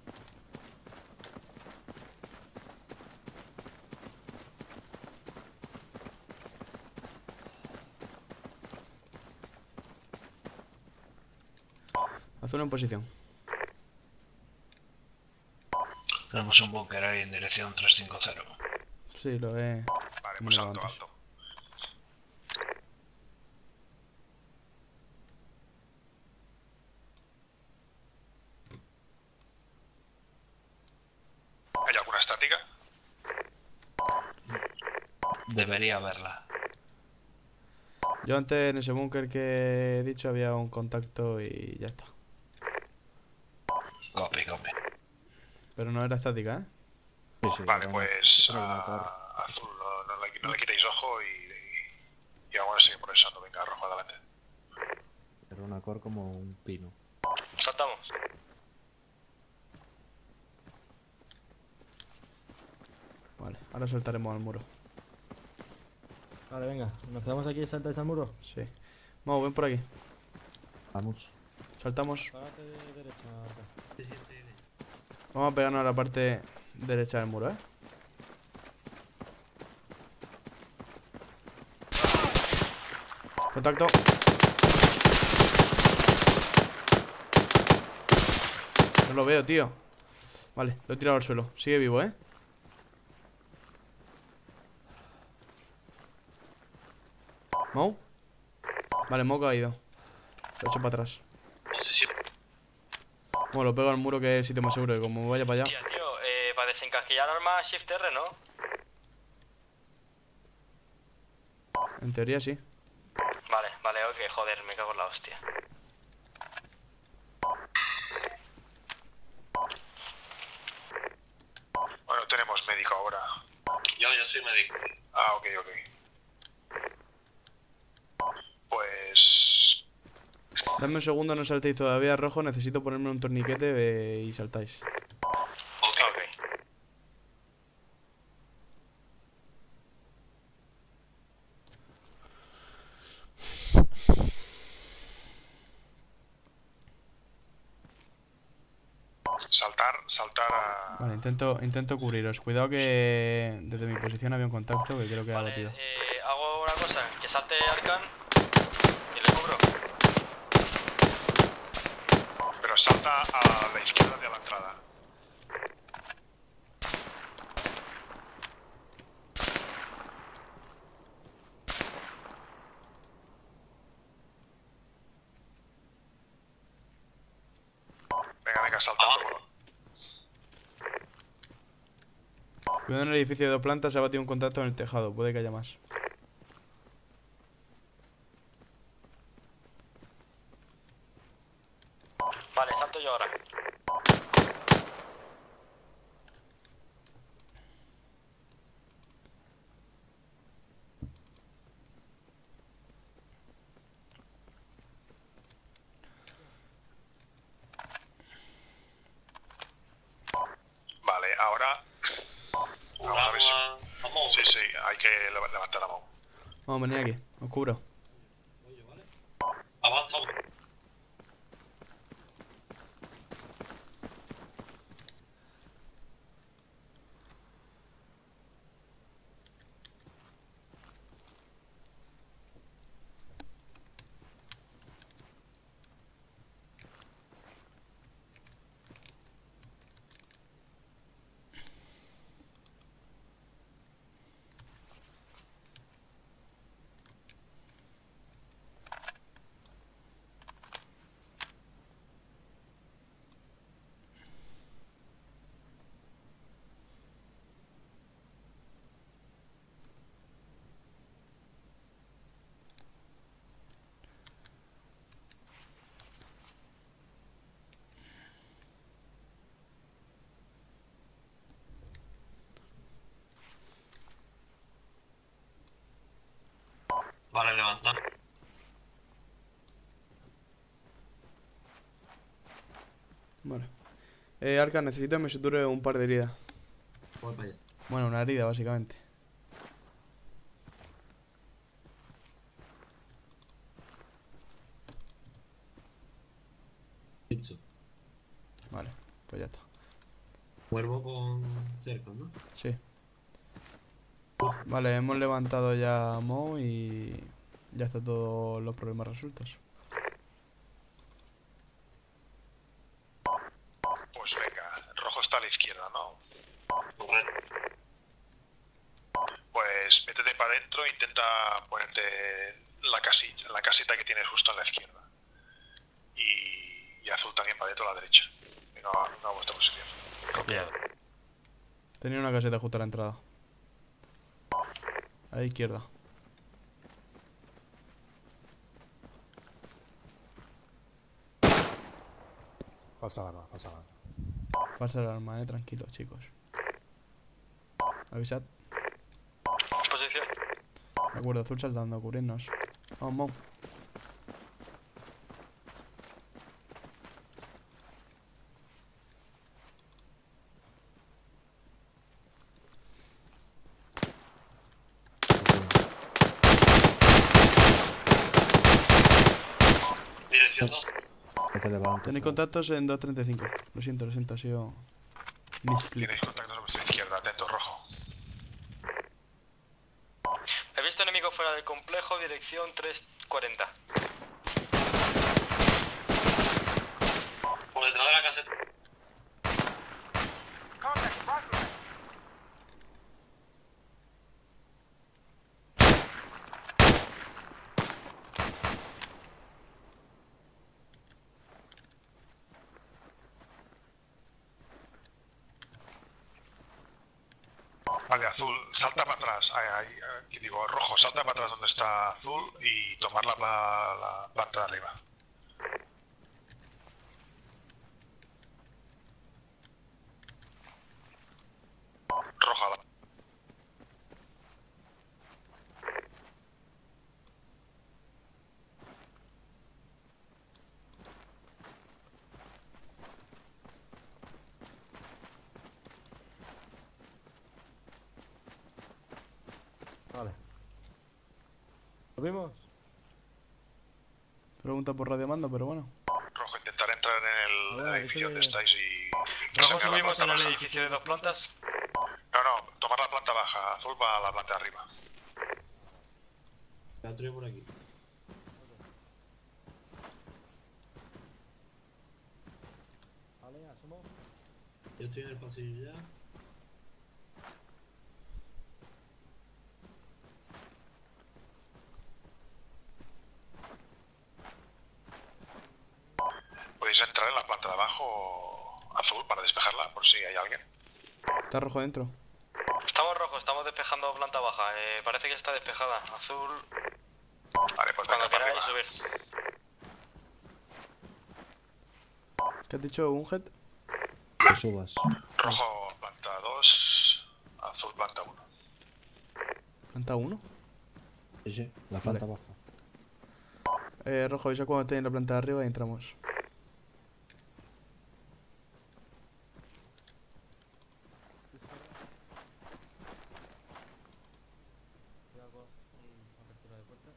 Azul en posición. Tenemos un búnker ahí en dirección trescientos cincuenta. Sí, lo he... Vale, me pues lo alto, levantas. alto. ¿Hay alguna estática? Debería haberla. Yo antes en ese búnker que he dicho había un contacto y ya está. Copy, copy. Pero no era estática, ¿eh? Sí, sí, Vale, era una- pues era una torre. a- Azul, no, no le, no le quitéis ojo y, y, y vamos a seguir progresando. Venga, rojo, adelante. Era una core como un pino. Saltamos. Vale, ahora saltaremos al muro. Vale, venga. ¿Nos quedamos aquí y saltáis al muro? Sí. Vamos, ven por aquí. Vamos. Saltamos. Párate de derecha, Marta. Sí, sí, estoy bien. Vamos a pegarnos a la parte derecha del muro, ¿eh? Contacto. No lo veo, tío. Vale, lo he tirado al suelo. Sigue vivo, ¿eh? ¿Mou? Vale, Mou ha caído. Lo he hecho para atrás. Posición. Bueno, lo pego al muro, que es el sitio más seguro. Que como me vaya para allá. Tía, tío, eh, para desencasquillar arma Shift R, ¿no? En teoría sí. Vale, vale, ok, joder, me cago en la hostia. Bueno, tenemos médico ahora. Yo, yo soy médico. Ah, ok, ok. Pues... Dame un segundo, no saltéis todavía, rojo. Necesito ponerme un torniquete eh, y saltáis. Ok. Ok. Saltar, saltar a... Vale, intento, intento cubriros. Cuidado que desde mi posición había un contacto que creo que ha Vale, batido. eh, hago una cosa, que salte Arcan y le cubro. Pero salta a la izquierda de la entrada. Venga, venga, salta. Abajo. Cuidado, en el edificio de dos plantas se ha batido un contacto en el tejado. Puede que haya más. Vale, salto yo ahora. Vale, ahora... Vamos a ver si... Vamos a... Vamos. Sí, sí, hay que leva- levantar la mano. Vamos, venid aquí. Os cubro. Avanzamos. Eh, Arca, necesito que me suture un par de heridas. Voy para allá. Bueno, una herida, básicamente. Listo. Vale, pues ya está. Vuelvo con cerco, ¿no? Sí. Vale, hemos levantado ya a Mo y ya está todos los problemas resueltos. Pues venga, rojo está a la izquierda, ¿no? Correcto. Pues métete para adentro e intenta ponerte la casilla, la casita que tienes justo a la izquierda. Y, y azul también para adentro a la derecha. Y no, no a vuestra posición. Copiado. Tenía una caseta justo a la entrada. A la izquierda. Falsa alarma, falsa alarma. Falsa alarma, eh, tranquilos, chicos. Avisad. Posición. De acuerdo, azul saltando, cubrirnos. Vamos, Mo. Dirección dos. Tenéis contactos en dos treinta y cinco. Lo siento, lo siento, ha sido... misclick. Tenéis contactos a vuestra izquierda, atento, rojo. He visto enemigo fuera del complejo, dirección tres cuarenta. Por detrás de la caseta. Vale, azul, salta para atrás. Ahí, ahí, aquí digo, rojo, salta para atrás donde está azul y tomar la, la, la planta de arriba. Roja. la- Vale. ¿Lo vimos? Pregunta por radiomando, pero bueno. Rojo, intentar entrar en el Vale, edificio sí. donde estáis y... ¿Rojo sacar la subimos planta en el baja. edificio de dos plantas? No, no, tomar la planta baja, azul va a la planta de arriba. Patrulla por aquí. Vale, asumo. Yo estoy en el pasillo ya. Podéis entrar en la planta de abajo azul para despejarla, por si hay alguien. Está rojo dentro. Estamos rojos, estamos despejando planta baja. Eh, parece que está despejada. Azul, Vale, pues cuando venga, para queráis arriba. subir. ¿Qué has dicho, un head? Que subas. Rojo, planta dos, azul, planta uno. ¿Planta uno? Sí, sí, la planta Vale. baja. Eh, rojo, avisa cuando estéis en la planta de arriba y entramos. Cuidado con mm, apertura de puerta.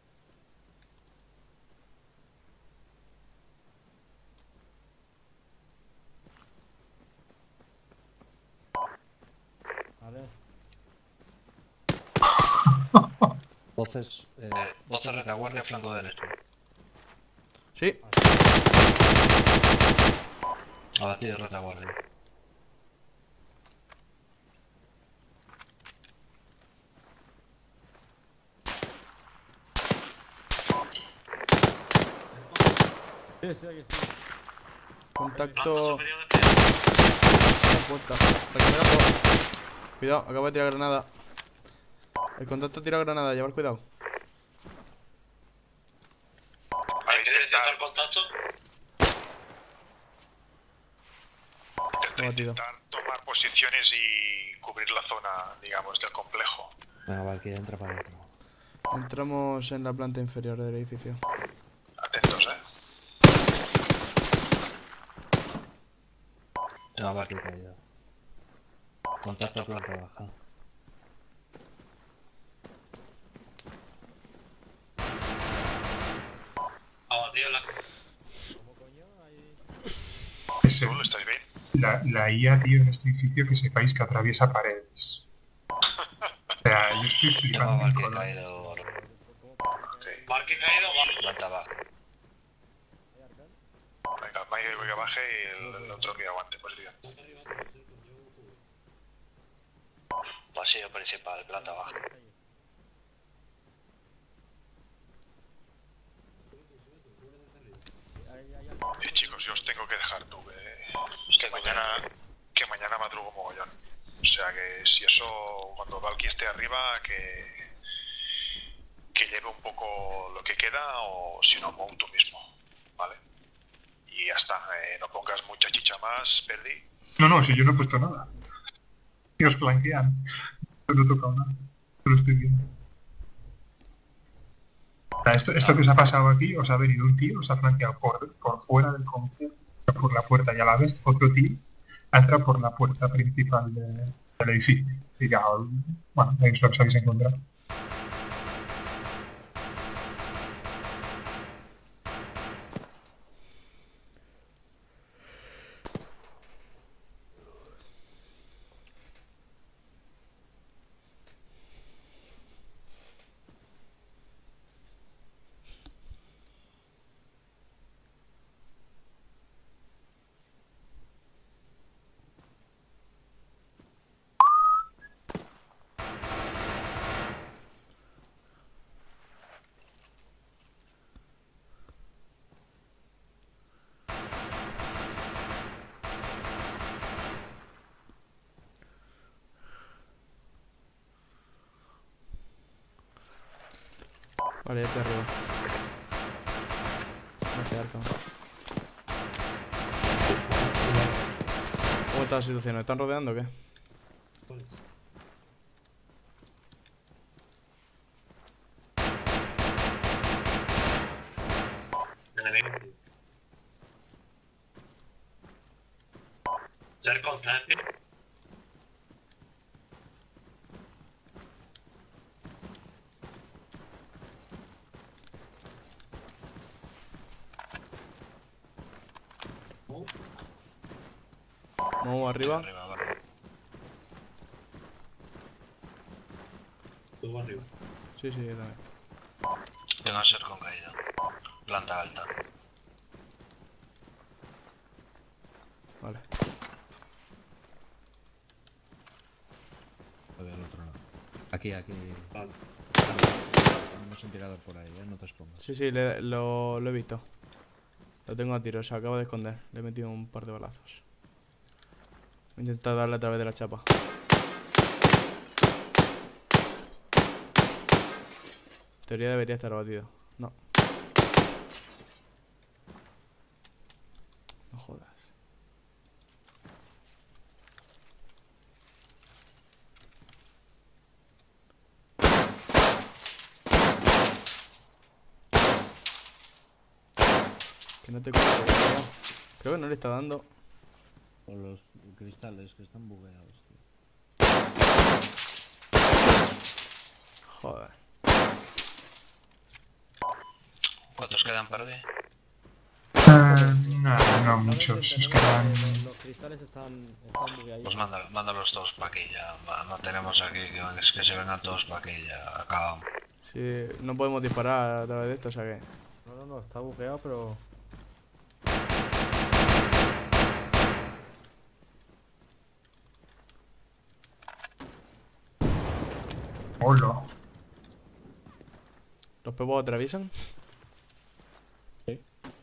Vale. Voces, eh, Voz de retaguardia, flanco derecho. Sí. Abatido retaguardia. Sí, sí, aquí estoy. Contacto. La puerta. Recuperando. Cuidado, acabo de tirar granada. El contacto tira granada, llevar cuidado. ¿En qué dirección está el contacto? Intentar, Abatido. intentar tomar posiciones y cubrir la zona, digamos, del complejo. venga, Valkyria, entra para adentro. Entramos en la planta inferior del edificio. Atentos, eh. Tengo aquí caído. Contacto a planta baja. Abatido la... Ese- La, la I A, tío, en este edificio que sepáis que atraviesa paredes. O sea, yo estoy Tengo flipando. marque con- caído. Marque caído, va. Planta baja. Venga, Mike que baje y el, el otro que aguante posición. Pasillo principal, planta baja. Sí, chicos, yo os tengo que dejar tú, que, que mañana que mañana madrugo mogollón. O sea que si eso, cuando Valky esté arriba, que que lleve un poco lo que queda o si no, move tú mismo, ¿vale? Y ya está, eh, no pongas mucha chicha más, Perdi. No, no, si yo no he puesto nada. Que os flanquean. Yo no he tocado nada. Lo estoy viendo. Esto, esto que os ha pasado aquí, os ha venido un tío, os ha flanqueado por, por fuera del complejo, por la puerta, y a la vez otro tío ha entrado por la puerta principal de, del edificio. Y ya, bueno, ahí os lo habéis encontrado. Vale, ya estoy arriba. Gracias, Arkham. ¿Cómo está la situación? ¿Nos están rodeando o qué? Enemigo. Ser constante. Vamos arriba. Tú arriba. Sí, sí, yo también. Tengo a ser con caída. Planta alta. Vale. Voy al otro lado. Aquí, aquí. Vale. Tenemos un tirador por ahí, ¿eh? No te expongas. Sí, sí, le- lo, lo he visto. Lo tengo a tiro, se acaba de esconder. Le he metido un par de balazos. Voy a intentar darle a través de la chapa. En teoría debería estar abatido. No. No jodas. Que no te coge, tío. Creo que no le está dando. Con los cristales que están bugueados, tío. Joder. ¿Cuántos quedan para ti? Ah, no, no muchos. Es que van... Los cristales están, están bugueados. Pues manda- mándalos todos para aquí ya. Va, no tenemos aquí que, es que se vengan todos para aquí ya. Acabamos. Sí, no podemos disparar a través de esto, o sea que. No, no, no, está bugueado, pero... Hola. ¿Los pebos atraviesan? Sí.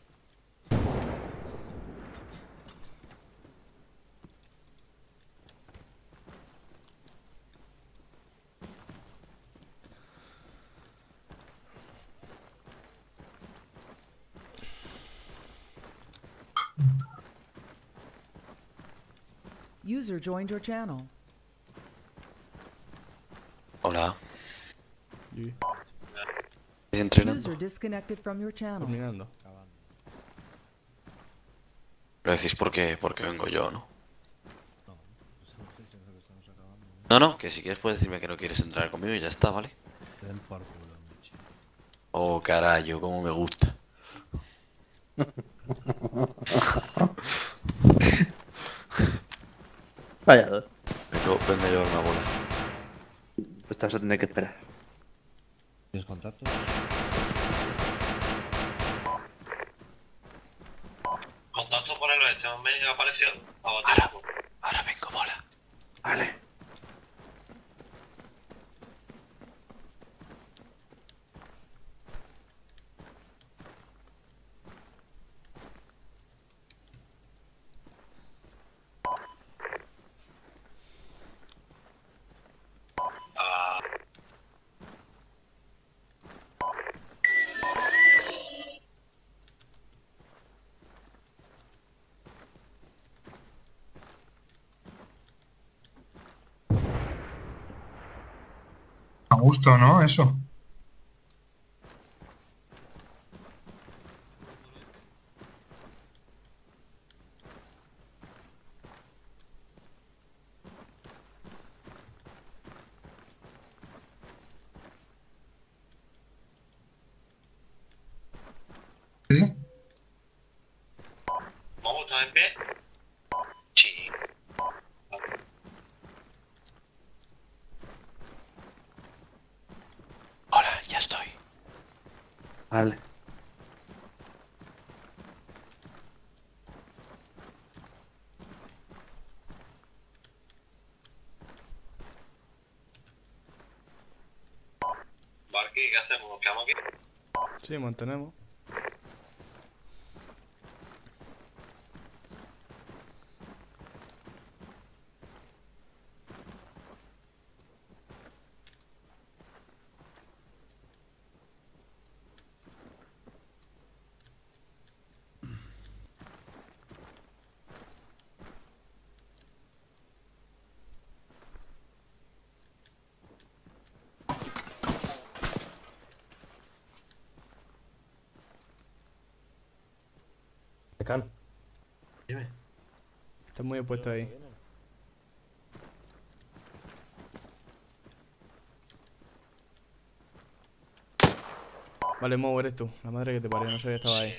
User joined your channel. Hola. Sí. Estoy entrenando. User disconnected from your channel. Terminando. Pero decís por qué, por qué vengo yo, ¿no? No, no, que si quieres puedes decirme que no quieres entrar conmigo y ya está, ¿vale? Te den por culo, Michi. Oh, carajo, cómo me gusta. Vaya dos. Vengo, vengo a llevar una bola. Pues te vas a tener que esperar. ¿Tienes contacto? Contacto por el oeste, me ha aparecido. Ahora, ahora vengo bola. Vale. A gusto, ¿no? Eso. ¿Sí? ¿Vamos, estás en pie? Sí. Hola, ya estoy. Vale. Barky, ¿qué hacemos? ¿Nos quedamos aquí? Sí, mantenemos. Can. Dime. Estás muy opuesto ahí. Vale, Mo, eres tú. La madre que te parió, no sabía que estaba ahí.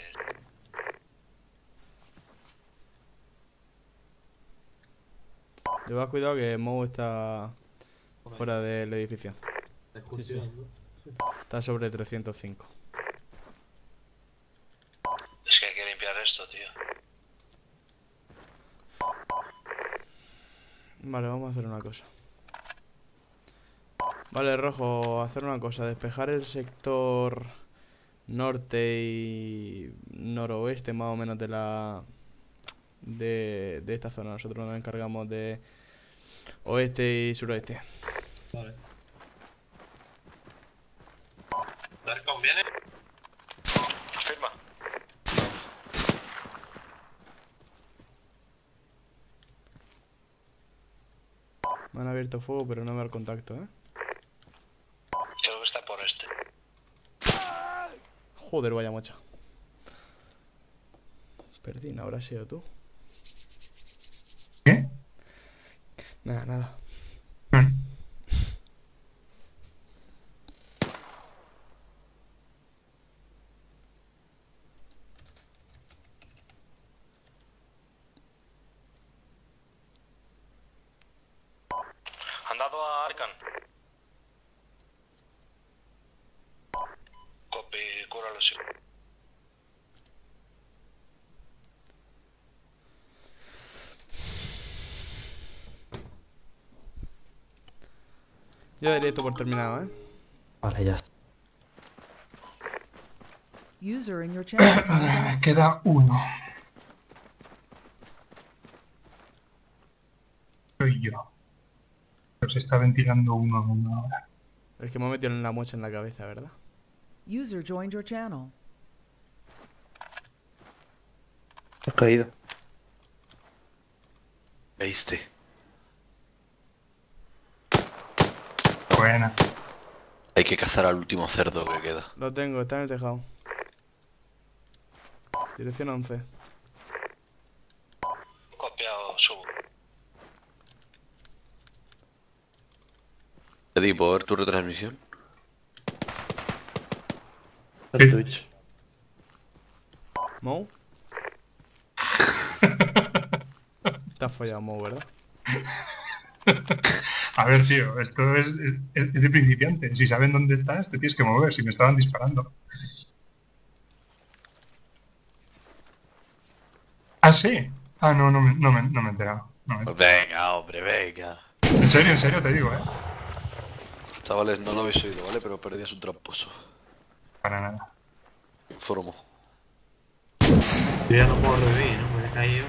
Llevad cuidado que Mo está fuera del edificio. Está sobre trescientos cinco. Es que hay que limpiar esto, tío. Vale, vamos a hacer una cosa. Vale, Rojo, hacer una cosa. Despejar el sector norte y noroeste más o menos de la... De, de esta zona. Nosotros nos encargamos de oeste y suroeste. Vale. ¿Darkon viene? Firma. Me han abierto fuego, pero no me da el contacto, ¿eh? Creo que está por este. Joder, vaya mocha. Perdí, ¿no habrás sido tú? ¿Qué? Nada, nada. Han dado a Arcan. Copy, cúralo, sí. Yo daría esto por terminado, ¿eh? Vale, ya está. User in your channel timed out. Queda uno. Soy yo. Pero se está ventilando uno en una hora. Es que me he metido en la mocha en la cabeza, ¿verdad? User joined your channel. Has caído. ¿Veiste? Buena. Hay que cazar al último cerdo que queda. Lo tengo, está en el tejado. Dirección once. Copiado, subo. Eddie, ¿puedo ver tu retransmisión? En Twitch. ¿Mo? Te has follado, Mo, ¿verdad? A ver, tío, esto es, es, es de principiante. Si saben dónde estás, te tienes que mover. Si me estaban disparando. Ah, sí. Ah, no, no me, no me, no me he enterado. No me- Pues venga, hombre, venga. En serio, en serio te digo, eh. Chavales, no lo habéis oído, ¿vale? Pero perdías un tramposo. Para nada. Informo. Yo ya no puedo revivir, ¿no? Me he caído.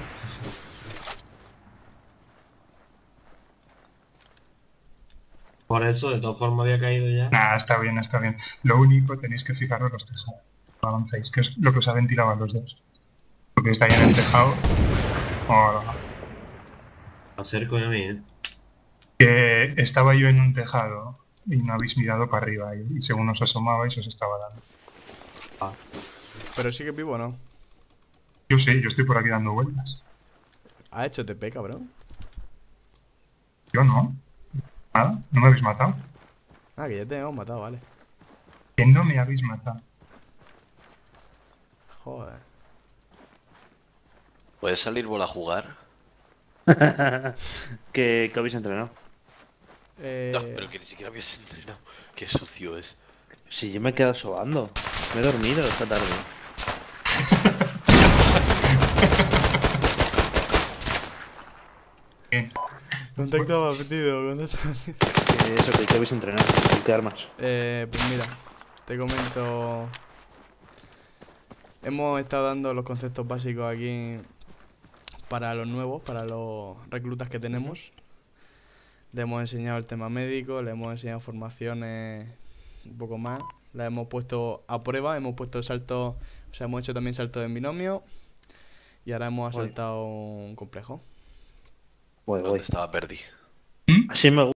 Por eso, de todas formas, había caído ya. Nah, está bien, está bien. Lo único, tenéis que fijaros los tejados. No avancéis, que es lo que os ha ventilado a los dos. Porque está ahí en el tejado. Hola. Acerco a mí, ¿eh? Que estaba yo en un tejado y no habéis mirado para arriba. Y, y según os asomabais, os estaba dando. Ah. Pero sigue vivo o no. Yo sé, yo estoy por aquí dando vueltas. ¿Ha hecho T P, cabrón? Yo no. Nada, no me habéis matado. Ah, que ya te hemos matado, vale. Que no me habéis matado. Joder. ¿Puedes salir bola a jugar? ¿Qué, ¿Qué habéis entrenado? Eh... No, pero que ni siquiera habías entrenado. Qué sucio es. Si yo me he quedado sobando. Me he dormido esta tarde. Contacto partido, contacto partido. ¿Qué, eso, ¿qué, ¿Qué habéis entrenado? ¿Con qué armas? Eh, pues mira, te comento. Hemos estado dando los conceptos básicos aquí para los nuevos, para los reclutas que tenemos. Le hemos enseñado el tema médico, le hemos enseñado formaciones un poco más. La hemos puesto a prueba, hemos puesto saltos, o sea, hemos hecho también saltos en binomio. Y ahora hemos asaltado un complejo. Voy, ¿Dónde estaba Verdi? Así me